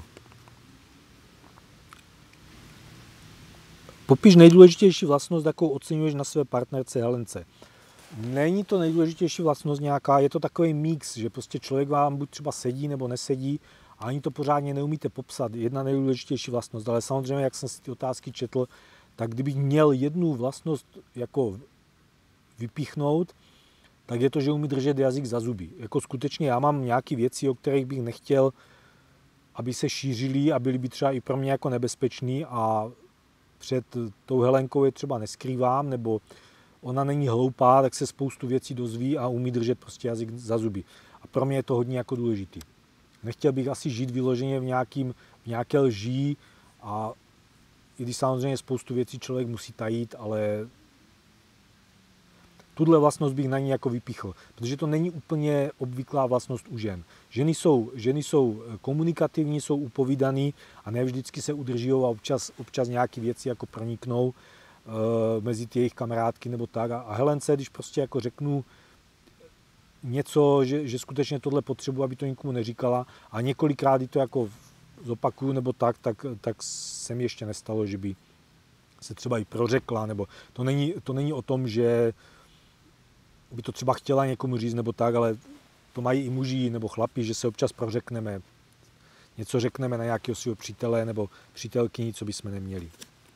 Popiš nejdůležitější vlastnost, jakou oceňuješ na své partnerce Helence. Není to nejdůležitější vlastnost nějaká, je to takový mix, že prostě člověk vám buď třeba sedí nebo nesedí a ani to pořádně neumíte popsat. Jedna nejdůležitější vlastnost, ale samozřejmě, jak jsem si ty otázky četl, tak kdybych měl jednu vlastnost jako vypíchnout, tak je to, že umí držet jazyk za zuby. Jako skutečně já mám nějaké věci, o kterých bych nechtěl, aby se šířily a byly by třeba i pro mě jako nebezpečný a před tou Helenkou je třeba neskrývám, nebo ona není hloupá, tak se spoustu věcí dozví a umí držet prostě jazyk za zuby. A pro mě je to hodně jako důležitý. Nechtěl bych asi žít vyloženě v, nějakým, v nějaké lží a i když samozřejmě spoustu věcí člověk musí tajit, ale tuhle vlastnost bych na ní jako vypíchl, protože to není úplně obvyklá vlastnost u žen. Ženy jsou, ženy jsou komunikativní, jsou upovídaný a ne vždycky se udrží a občas, občas nějaké věci jako proniknou e, mezi ty jejich kamarádky nebo tak. A Helence, když prostě jako řeknu něco, že, že skutečně tohle potřebuji, aby to nikomu neříkala a několikrát to jako zopakuju nebo tak, tak, tak se mi ještě nestalo, že by se třeba i prořekla, nebo to není, to není o tom, že by to třeba chtěla někomu říct nebo tak, ale to mají i muži nebo chlapi, že se občas prořekneme, něco řekneme na nějakého svého přítele nebo přítelkyni, co bychom neměli.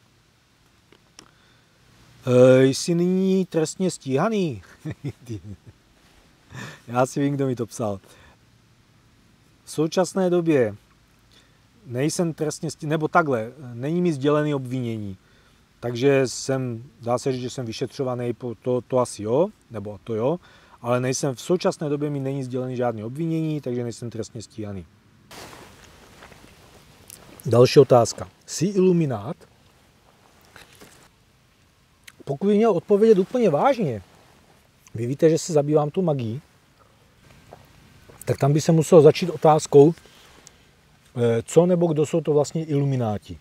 E, jsi nyní trestně stíhaný? Já si vím, kdo mi to psal. V současné době nejsem trestně stíhaný, nebo takhle, není mi sdělený obvinění. Takže jsem, dá se říct, že jsem vyšetřovaný, to, to asi jo, nebo to jo, ale nejsem, v současné době mi není sdělený žádné obvinění, takže nejsem trestně stíhaný. Další otázka. Jsi iluminát? Pokud bych měl odpovědět úplně vážně, vy víte, že se zabývám tu magií, tak tam by se musel začít otázkou, co nebo kdo jsou to vlastně ilumináti.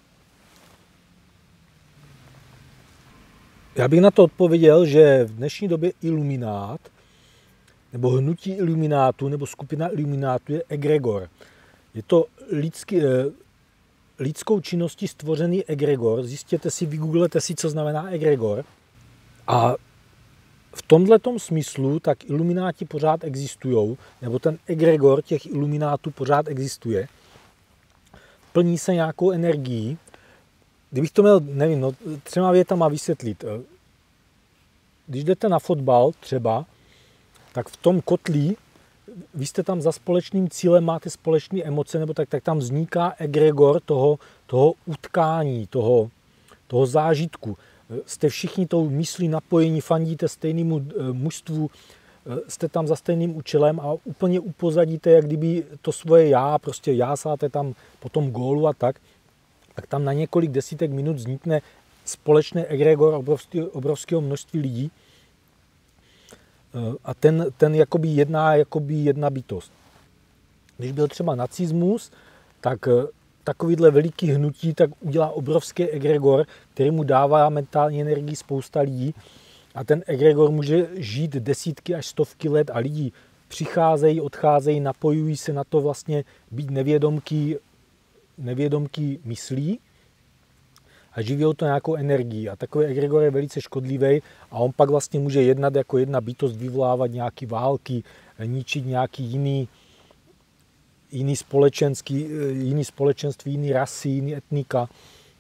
Já bych na to odpověděl, že v dnešní době iluminát, nebo hnutí iluminátu, nebo skupina iluminátů je egregor. Je to lidský, lidskou činností stvořený egregor. Zjistěte si, vygooglete si, co znamená egregor. A v tomhletom smyslu tak ilumináti pořád existují, nebo ten egregor těch iluminátů pořád existuje. Plní se nějakou energií. Kdybych to měl, nevím, no, třema větama vysvětlit. Když jdete na fotbal třeba, tak v tom kotlí, vy jste tam za společným cílem, máte společné emoce, nebo tak, tak tam vzniká egregor toho, toho utkání, toho, toho zážitku. Jste všichni tou myslí napojení, fandíte stejnému mužstvu, jste tam za stejným účelem a úplně upozadíte, jak kdyby to svoje já, prostě jásáte tam po tom gólu a tak, tak tam na několik desítek minut vznikne společný egregor obrovský, obrovského množství lidí a ten, ten jakoby jedná jakoby jedna bytost. Když byl třeba nacismus, tak takovýhle veliký hnutí tak udělá obrovský egregor, který mu dává mentální energii spousta lidí a ten egregor může žít desítky až stovky let a lidi přicházejí, odcházejí, napojují se na to vlastně být nevědomky nevědomky myslí a živí to nějakou energií. A takový egregor je velice škodlivý a on pak vlastně může jednat jako jedna bytost, vyvolávat nějaké války, ničit nějaký jiný, jiný, společenský, jiný společenství, jiný rasy, jiný etnika.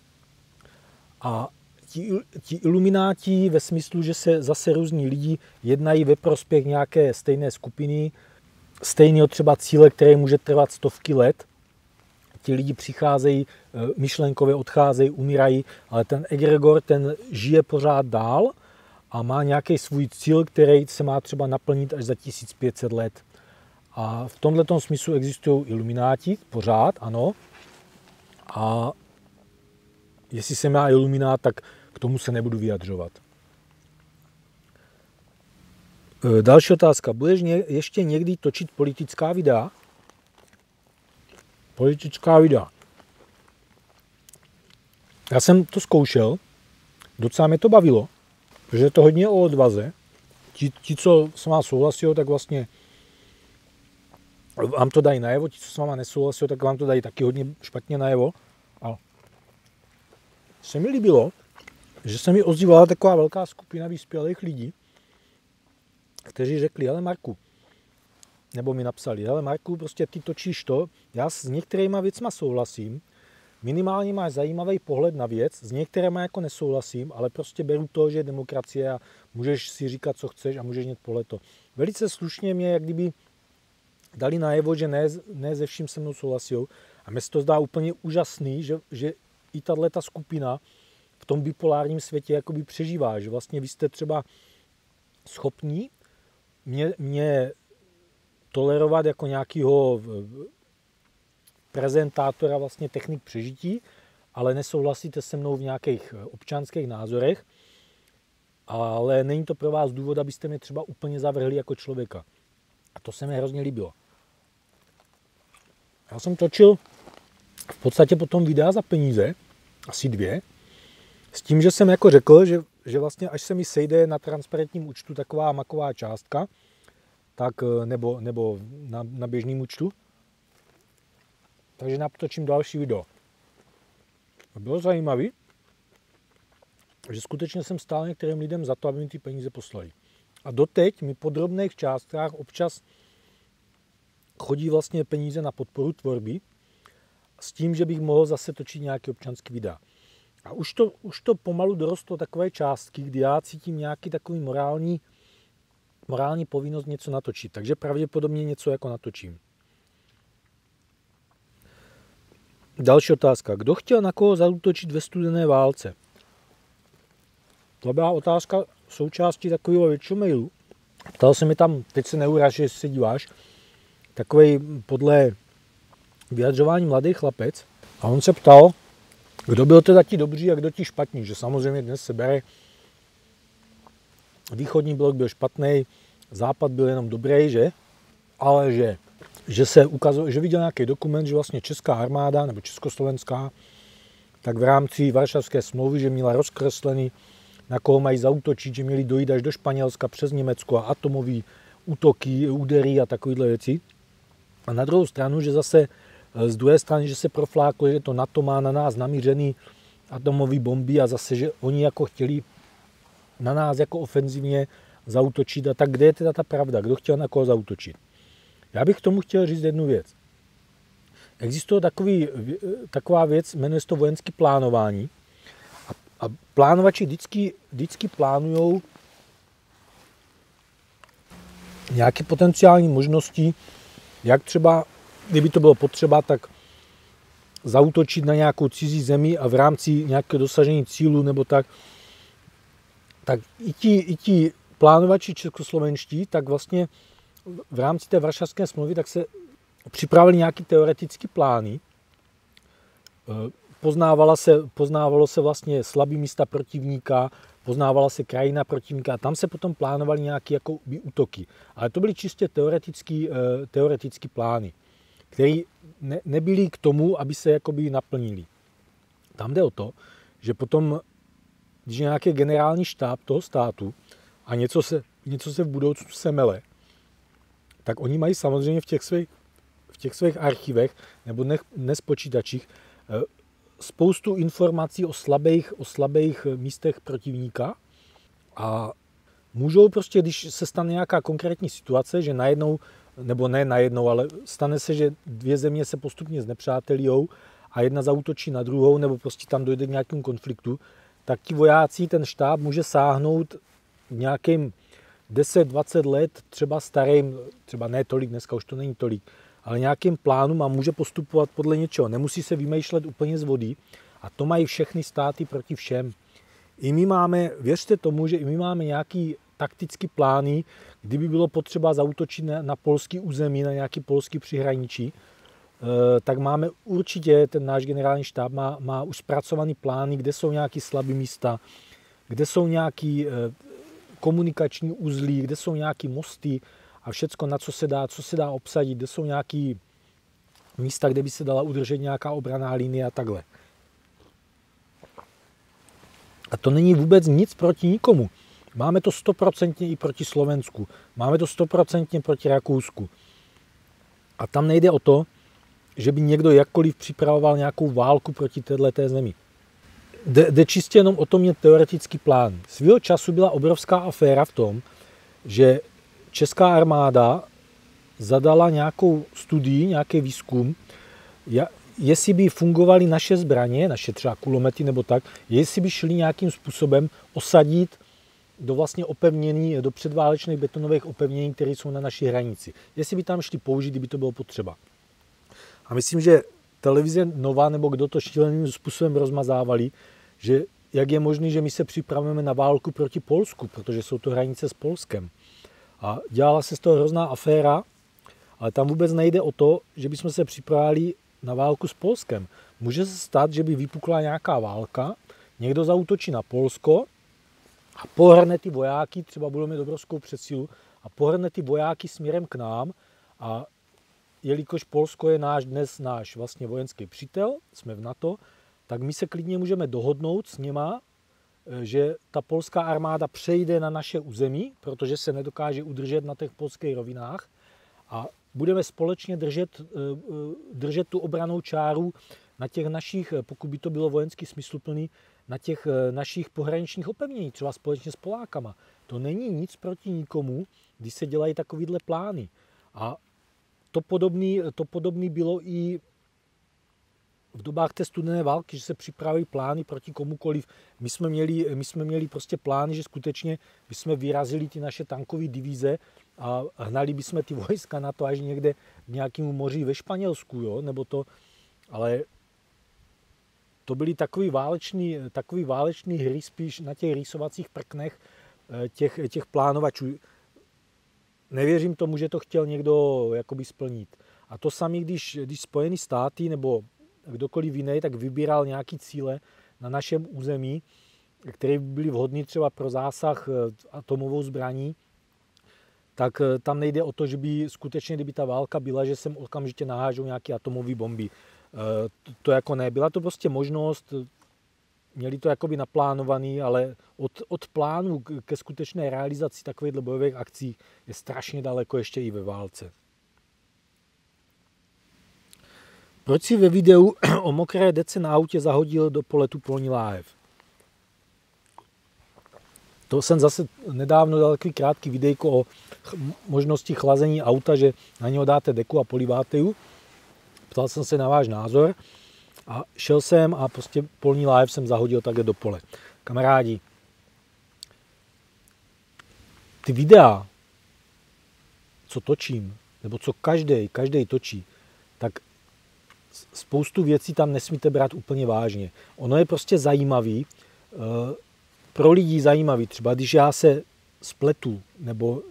A ti, ti ilumináti ve smyslu, že se zase různí lidi jednají ve prospěch nějaké stejné skupiny, stejného třeba cíle, který může trvat stovky let. Ti lidi přicházejí, myšlenkově odcházejí, umírají, ale ten egregor, ten žije pořád dál a má nějaký svůj cíl, který se má třeba naplnit až za tisíc pět set let. A v tomto smyslu existují ilumináti, pořád, ano. A jestli jsem já iluminát, tak k tomu se nebudu vyjadřovat. Další otázka. Budeš ještě někdy točit politická videa? Politická videa. Já jsem to zkoušel, docela mě to bavilo, protože je to hodně o odvaze. Ti, ti co s váma souhlasí, tak vlastně vám to dají najevo, ti, co s váma nesouhlasí, tak vám to dají taky hodně špatně najevo. A se mi líbilo, že se mi ozývala taková velká skupina vyspělých lidí, kteří řekli, ale Marku, nebo mi napsali, hele Marku, prostě ty točíš to, já s některýma věcma souhlasím, minimálně máš zajímavý pohled na věc, s některýma jako nesouhlasím, ale prostě beru to, že je demokracie a můžeš si říkat, co chceš a můžeš mít pohled to. Velice slušně mě, jak kdyby dali najevo, že ne, ne ze vším se mnou souhlasí. A mně se to zdá úplně úžasný, že, že i tato skupina v tom bipolárním světě jakoby přežívá, že vlastně vy jste třeba schopní mě, mě tolerovat jako nějakého prezentátora vlastně technik přežití, ale nesouhlasíte se mnou v nějakých občanských názorech, ale není to pro vás důvod, abyste mě třeba úplně zavrhli jako člověka. A to se mi hrozně líbilo. Já jsem točil v podstatě potom videa za peníze, asi dvě, s tím, že jsem jako řekl, že, že vlastně až se mi sejde na transparentním účtu taková maková částka, tak, nebo, nebo na, na běžném účtu, takže natočím další video. A bylo zajímavé, že skutečně jsem stál některým lidem za to, aby mi ty peníze poslali. A doteď mi po drobných částkách občas chodí vlastně peníze na podporu tvorby s tím, že bych mohl zase točit nějaký občanský videa. A už to, už to pomalu dorostlo takové částky, kdy já cítím nějaký takový morální, morální povinnost něco natočit. Takže pravděpodobně něco jako natočím. Další otázka. Kdo chtěl na koho zaútočit ve studené válce? To byla otázka součástí takového většího mailu. Ptal se mi tam, teď se neuráž, jestli se díváš, takovej podle vyjadřování mladý chlapec. A on se ptal, kdo byl teda ti dobří a kdo ti špatní. Že samozřejmě dnes se bere, východní blok byl špatný, západ byl jenom dobrý, že? Ale že, že se ukázalo, že viděl nějaký dokument, že vlastně česká armáda nebo československá, tak v rámci Varšavské smlouvy, že měla rozkreslený, na koho mají zaútočit, že měli dojít až do Španělska přes Německo a atomové útoky, údery a takovéhle věci. A na druhou stranu, že zase z druhé strany, že se profláklo, že to NATO má na nás namířený atomové bomby a zase, že oni jako chtěli na nás jako ofenzivně zaútočit. A tak kde je teda ta pravda? Kdo chtěl na koho zaútočit? Já bych k tomu chtěl říct jednu věc. Existuje takový, taková věc, jmenuje se to vojenské plánování. A, a plánovači vždycky, vždycky plánujou nějaké potenciální možnosti, jak třeba, kdyby to bylo potřeba, tak zaútočit na nějakou cizí zemi a v rámci nějakého dosažení cílu nebo tak, tak i ti, i ti plánovači českoslovenští, tak vlastně v rámci té Varšavské smlouvy tak se připravili nějaké teoretické plány. Poznávala se, poznávalo se vlastně slabý místa protivníka, poznávala se krajina protivníka a tam se potom plánovaly nějaké jako útoky. Ale to byly čistě teoretické teoretické plány, které ne, nebyly k tomu, aby se jakoby naplnili. Tam jde o to, že potom, když je nějaký generální štáb toho státu a něco se, něco se v budoucnu semele, tak oni mají samozřejmě v těch svých, v těch svých archivech nebo dnes počítačích spoustu informací o slabých, o slabých místech protivníka a můžou prostě, když se stane nějaká konkrétní situace, že najednou, nebo ne najednou, ale stane se, že dvě země se postupně znepřátelijou a jedna zaútočí na druhou, nebo prostě tam dojde k nějakému konfliktu, tak ti vojáci, ten štáb může sáhnout nějakým deset dvacet let, třeba starým, třeba ne tolik, dneska už to není tolik, ale nějakým plánům a může postupovat podle něčeho. Nemusí se vymýšlet úplně z vody a to mají všechny státy proti všem. I my máme, věřte tomu, že i my máme nějaký taktický plány, kdyby bylo potřeba zaútočit na, na polský území, na nějaký polský přihraničí, e, tak máme určitě, ten náš generální štáb má, má už zpracovaný plány, kde jsou nějaké slabé místa, kde jsou nějaké e, komunikační uzly, kde jsou nějaké mosty a všecko, na co se dá, co se dá obsadit, kde jsou nějaké místa, kde by se dala udržet nějaká obranná linie a takhle. A to není vůbec nic proti nikomu. Máme to stoprocentně i proti Slovensku. Máme to stoprocentně proti Rakousku. A tam nejde o to, že by někdo jakkoliv připravoval nějakou válku proti této zemi. Jde, jde čistě jenom o to mít teoretický plán. Svýho času byla obrovská aféra v tom, že česká armáda zadala nějakou studii, nějaký výzkum, jestli by fungovaly naše zbraně, naše třeba kulomety nebo tak, jestli by šli nějakým způsobem osadit do vlastně opevnění, do předválečných betonových opevnění, které jsou na naší hranici. Jestli by tam šli použít, kdyby to bylo potřeba. A myslím, že televize Nova nebo kdo to šíleným způsobem rozmazávali, že jak je možné, že my se připravujeme na válku proti Polsku, protože jsou to hranice s Polskem. A dělala se z toho hrozná aféra, ale tam vůbec nejde o to, že bychom se připravili na válku s Polskem. Může se stát, že by vypukla nějaká válka, někdo zaútočí na Polsko a pohrne ty vojáky, třeba budou mít obrovskou přesilu, a pohrne ty vojáky směrem k nám a jelikož Polsko je náš dnes náš vlastně vojenský přítel, jsme v NATO, tak my se klidně můžeme dohodnout s nima, že ta polská armáda přejde na naše území, protože se nedokáže udržet na těch polských rovinách a budeme společně držet, držet tu obranou čáru na těch našich, pokud by to bylo vojensky smysluplný, na těch našich pohraničních opevněních, třeba společně s Polákama. To není nic proti nikomu, když se dělají takovýhle plány. A to podobný, to podobný bylo i v dobách té studené války, že se připravují plány proti komukoliv. My jsme měli, my jsme měli prostě plány, že skutečně bychom vyrazili ty naše tankové divize a hnali bychom ty vojska na to až někde k nějakému moři ve Španělsku, jo? Nebo to, ale to byly takový válečný, takový válečný hry spíš na těch rýsovacích prknech těch, těch plánovačů. Nevěřím tomu, že to chtěl někdo jakoby splnit. A to samé, když, když Spojené státy nebo kdokoliv jiný, tak vybíral nějaké cíle na našem území, které by byly vhodné třeba pro zásah atomovou zbraní, tak tam nejde o to, že by skutečně, kdyby ta válka byla, že sem okamžitě nahážou nějaké atomové bomby. To, to jako ne. Byla to prostě možnost, měli to jakoby naplánovaný, ale od, od plánu ke skutečné realizaci takovýchto bojových akcí je strašně daleko ještě i ve válce. Proč si ve videu o mokré dece na autě zahodil do pole tu polní láhev? To jsem zase nedávno dal takový krátký videjko o možnosti chlazení auta, že na něho dáte deku a poliváte ju. Ptal jsem se na váš názor a šel jsem a prostě polní láhev jsem zahodil takhle do pole. Kamarádi, ty videa, co točím, nebo co každý, každý točí, tak spoustu věcí tam nesmíte brát úplně vážně. Ono je prostě zajímavý, pro lidi zajímavý, třeba když já se spletu, nebo,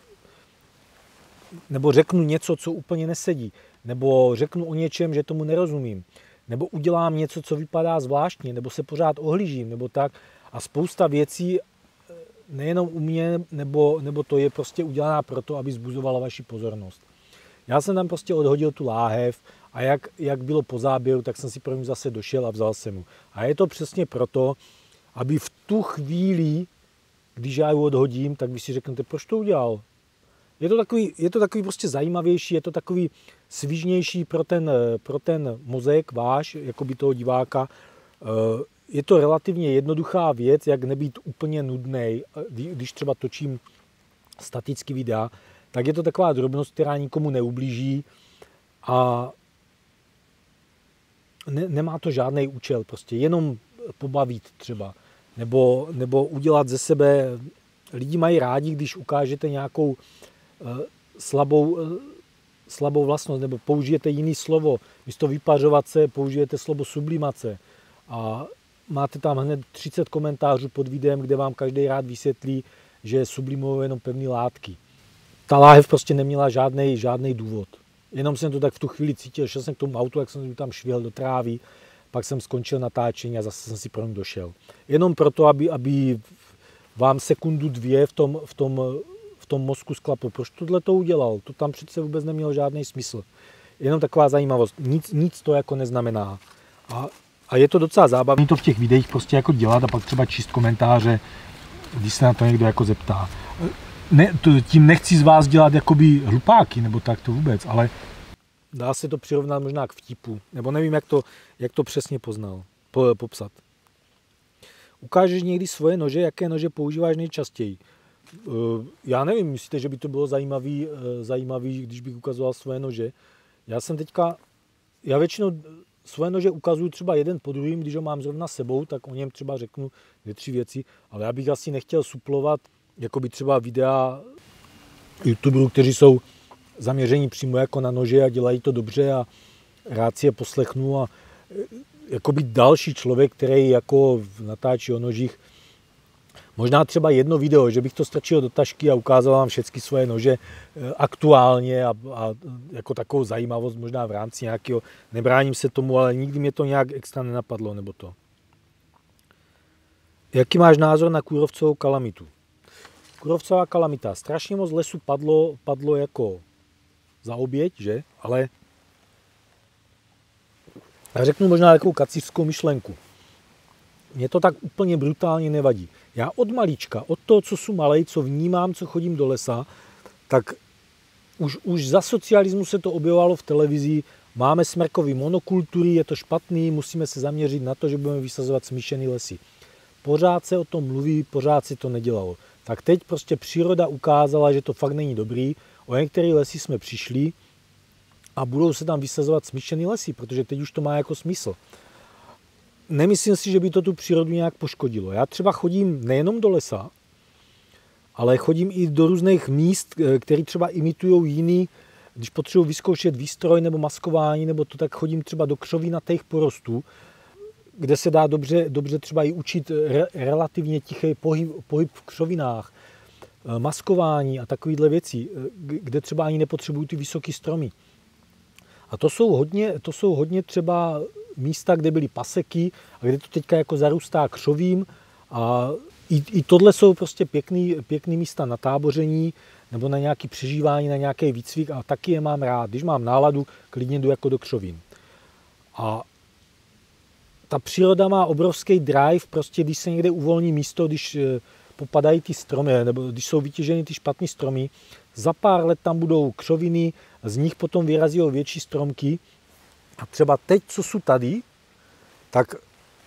nebo řeknu něco, co úplně nesedí, nebo řeknu o něčem, že tomu nerozumím, nebo udělám něco, co vypadá zvláštně, nebo se pořád ohlížím, nebo tak. A spousta věcí nejenom u mě, nebo, nebo to je prostě udělaná proto, aby zbuzovala vaši pozornost. Já jsem tam prostě odhodil tu láhev a jak, jak bylo po záběru, tak jsem si pro ní zase došel a vzal jsem mu. A je to přesně proto, aby v tu chvíli, když já ji odhodím, tak vy si řeknete, proč to udělal? Je to takový, je to takový prostě zajímavější, je to takový svížnější pro ten, pro ten mozek váš, jako by toho diváka. je to relativně jednoduchá věc, jak nebýt úplně nudnej, když třeba točím statický videa, tak je to taková drobnost, která nikomu neublíží a ne, nemá to žádný účel, prostě jenom pobavit třeba, nebo, nebo udělat ze sebe, lidi mají rádi, když ukážete nějakou uh, slabou, uh, slabou vlastnost, nebo použijete jiný slovo, místo vypařovat se, použijete slovo sublimace a máte tam hned třicet komentářů pod videem, kde vám každý rád vysvětlí, že sublimují jenom pevné látky. Ta láhev prostě neměla žádný, žádný důvod. Jenom jsem to tak v tu chvíli cítil, šel jsem k tomu autu, jak jsem tam švihl do trávy, pak jsem skončil natáčení a zase jsem si pro ně došel. Jenom proto, aby, aby vám sekundu, dvě v tom, v tom, v tom mozku sklaplo. Proč tohle to udělal? To tam přece vůbec nemělo žádný smysl. Jenom taková zajímavost. Nic, nic to jako neznamená. A, a je to docela zábavné to v těch videích prostě jako dělat a pak třeba číst komentáře, když se na to někdo jako zeptá. Ne, to, tím nechci z vás dělat jakoby hlupáky, nebo tak to vůbec, ale dá se to přirovnat možná k vtipu, nebo nevím, jak to, jak to přesně poznal, po, popsat. Ukážeš někdy svoje nože, jaké nože používáš nejčastěji? Já nevím, myslíte, že by to bylo zajímavý, zajímavý, když bych ukazoval svoje nože? Já jsem teďka, já většinou svoje nože ukazuju třeba jeden po druhým, když ho mám zrovna sebou, tak o něm třeba řeknu dvě, tři věci, ale já bych asi nechtěl suplovat jakoby třeba videa youtuberů, kteří jsou zaměření přímo jako na nože a dělají to dobře a rád si je poslechnu a jakoby další člověk, který jako natáčí o nožích, možná třeba jedno video, že bych to strčil do tašky a ukázal vám všechny svoje nože aktuálně a, a jako takovou zajímavost možná v rámci nějakého, nebráním se tomu, ale nikdy mě to nějak extra nenapadlo, nebo to. Jaký máš názor na kůrovcovou kalamitu? Kůrovcová kalamita. Strašně moc lesu padlo, padlo jako za oběť, že? Ale já řeknu možná takovou kacířskou myšlenku. Mně to tak úplně brutálně nevadí. Já od malička, od toho, co jsem malej, co vnímám, co chodím do lesa, tak už, už za socialismu se to objevovalo v televizi. Máme smrkový monokultury, je to špatný, musíme se zaměřit na to, že budeme vysazovat smíšený lesy. Pořád se o tom mluví, pořád se to nedělalo. Tak teď prostě příroda ukázala, že to fakt není dobrý. O některé lesy jsme přišli a budou se tam vysazovat smíšený lesy, protože teď už to má jako smysl. Nemyslím si, že by to tu přírodu nějak poškodilo. Já třeba chodím nejenom do lesa, ale chodím i do různých míst, které třeba imitují jiný, když potřebuji vyzkoušet výstroj nebo maskování, nebo to, tak chodím třeba do křovinatých porostů, kde se dá dobře, dobře třeba i učit re, relativně tichý pohyb, pohyb v křovinách, maskování a takovéhle věci, kde třeba ani nepotřebují ty vysoké stromy. A to jsou hodně, to jsou hodně třeba místa, kde byly paseky a kde to teďka jako zarůstá křovím. A i, i tohle jsou prostě pěkný, pěkný místa na táboření nebo na nějaké přežívání, na nějaký výcvik a taky je mám rád. Když mám náladu, klidně jdu jako do křovín. A ta příroda má obrovský drive, prostě když se někde uvolní místo, když popadají ty stromy, nebo když jsou vytěženy ty špatné stromy, za pár let tam budou křoviny, z nich potom vyrazí větší stromky. A třeba teď, co jsou tady, tak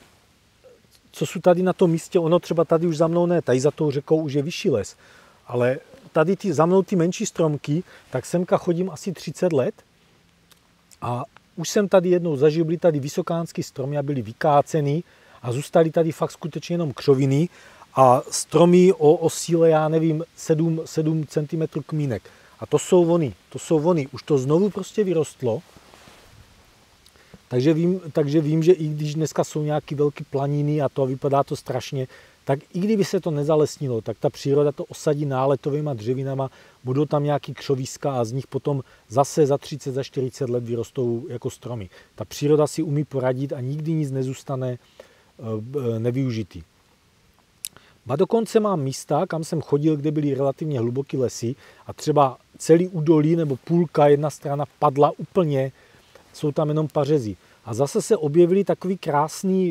co jsou tady na tom místě, ono třeba tady už za mnou ne, tady za tou řekou už je vyšší les, ale tady ty, za mnou ty menší stromky, tak semka chodím asi třicet let a už jsem tady jednou zažil, byly tady vysokánský stromy a byly vykáceny a zůstaly tady fakt skutečně jenom křoviny a stromy o, o síle, já nevím, sedm centimetrů kmínek. A to jsou vony, to jsou vony. Už to znovu prostě vyrostlo. Takže vím, takže vím, že i když dneska jsou nějaké velké planiny a to vypadá to strašně, tak i kdyby se to nezalesnilo, tak ta příroda to osadí náletovýma dřevinama, budou tam nějaký křovíska a z nich potom zase za třicet, za čtyřicet let vyrostou jako stromy. Ta příroda si umí poradit a nikdy nic nezůstane nevyužitý. A dokonce mám místa, kam jsem chodil, kde byly relativně hluboké lesy a třeba celý údolí nebo půlka, jedna strana padla úplně, jsou tam jenom pařezy. A zase se objevily takový krásný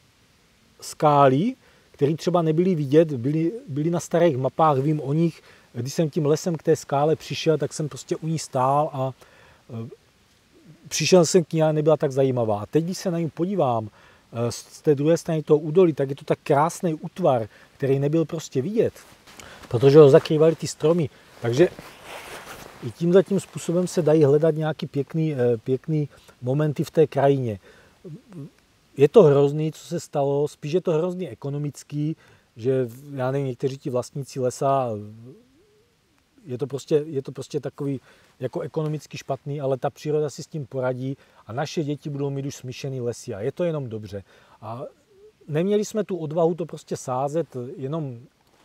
skály, které třeba nebyly vidět, byly, byly na starých mapách, vím o nich. Když jsem tím lesem k té skále přišel, tak jsem prostě u ní stál a přišel jsem k ní a nebyla tak zajímavá. A teď, když se na ní podívám z té druhé strany toho údolí, tak je to tak krásný útvar, který nebyl prostě vidět, protože ho zakrývaly ty stromy. Takže i tímhle tím způsobem se dají hledat nějaký pěkný, pěkný momenty v té krajině. Je to hrozný, co se stalo, spíš je to hrozný ekonomický, že já nevím, někteří ti vlastníci lesa, je to prostě, je to prostě takový jako ekonomicky špatný, ale ta příroda si s tím poradí a naše děti budou mít už smíšený lesy a je to jenom dobře. A neměli jsme tu odvahu to prostě sázet, jenom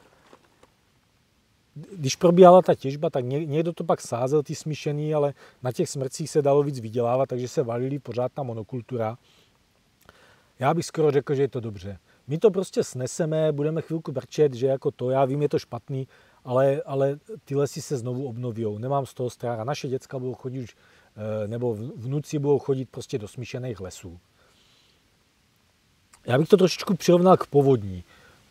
když probíhala ta těžba, tak někdo to pak sázel, ty smíšený, ale na těch smrcích se dalo víc vydělávat, takže se valili pořád ta monokultura. Já bych skoro řekl, že je to dobře. My to prostě sneseme, budeme chvilku brčet, že jako to, já vím, je to špatný, ale, ale ty lesy se znovu obnoví. Nemám z toho strach a naše děcka budou chodit, nebo vnuci budou chodit prostě do smíšených lesů. Já bych to trošičku přirovnal k povodní.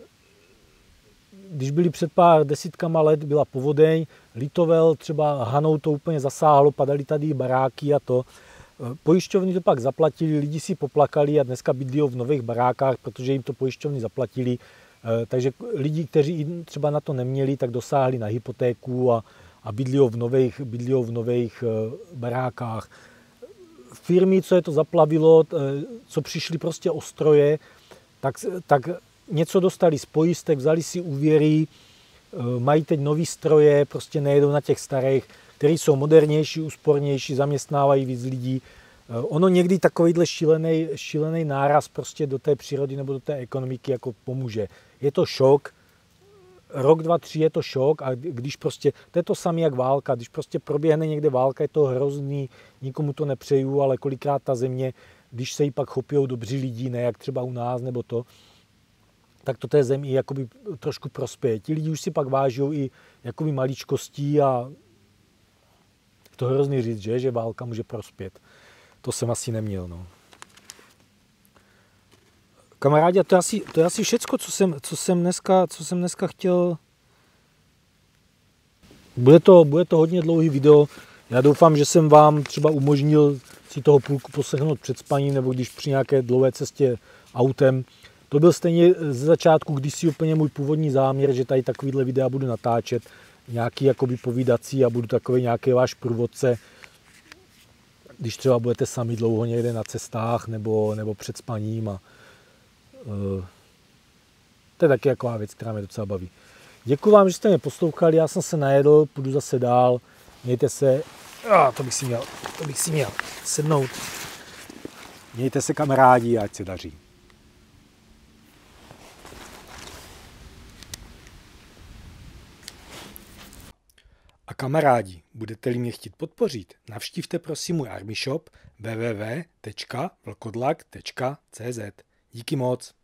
Když byli před pár desítkama let, byla povodeň, Litovel, třeba Hanou to úplně zasáhlo, padaly tady baráky a to. Pojišťovny to pak zaplatili, lidi si poplakali a dneska bydlí v nových barákách, protože jim to pojišťovny zaplatili. Takže lidi, kteří třeba na to neměli, tak dosáhli na hypotéku a, a bydlí v nových, bydlí v nových barákách. Firmy, co je to zaplavilo, co přišli prostě o stroje, tak, tak něco dostali z pojistek, vzali si úvěry, mají teď nový stroje, prostě nejedou na těch starých, který jsou modernější, úspornější, zaměstnávají víc lidí. Ono někdy takovýhle šílený, šílený náraz prostě do té přírody nebo do té ekonomiky jako pomůže. Je to šok, rok, dva, tři je to šok a když prostě, to je to samé jak válka, když prostě proběhne někde válka, je to hrozný, nikomu to nepřeju, ale kolikrát ta země, když se jí pak chopijou dobří lidi, ne jak třeba u nás nebo to, tak to té zemi jakoby trošku prospěje. Ti lidi už si pak vážou i jakoby maličkostí a to hrozný říct, že, že válka může prospět. To jsem asi neměl. No. Kamarádi, to je asi, to je asi všecko, co jsem, co jsem, dneska, co jsem dneska chtěl. Bude to, bude to hodně dlouhý video. Já doufám, že jsem vám třeba umožnil si toho půlku poslechnout před spaním nebo když při nějaké dlouhé cestě autem. To byl stejně ze začátku kdysi úplně můj původní záměr, že tady takovýhle videa budu natáčet. Nějaký jakoby povídací a budu takový nějaký váš průvodce, když třeba budete sami dlouho někde na cestách nebo, nebo před spaním. A, uh, to je taky taková věc, která mě docela baví. Děkuji vám, že jste mě poslouchali, já jsem se najedl, půjdu zase dál, mějte se, ah, to bych si měl, to bych si měl sednout. Mějte se kamarádi a ať se daří. A kamarádi, budete-li mě chtít podpořit, navštivte prosím můj Army Shop w w w tečka vlkodlak tečka c z. Díky moc.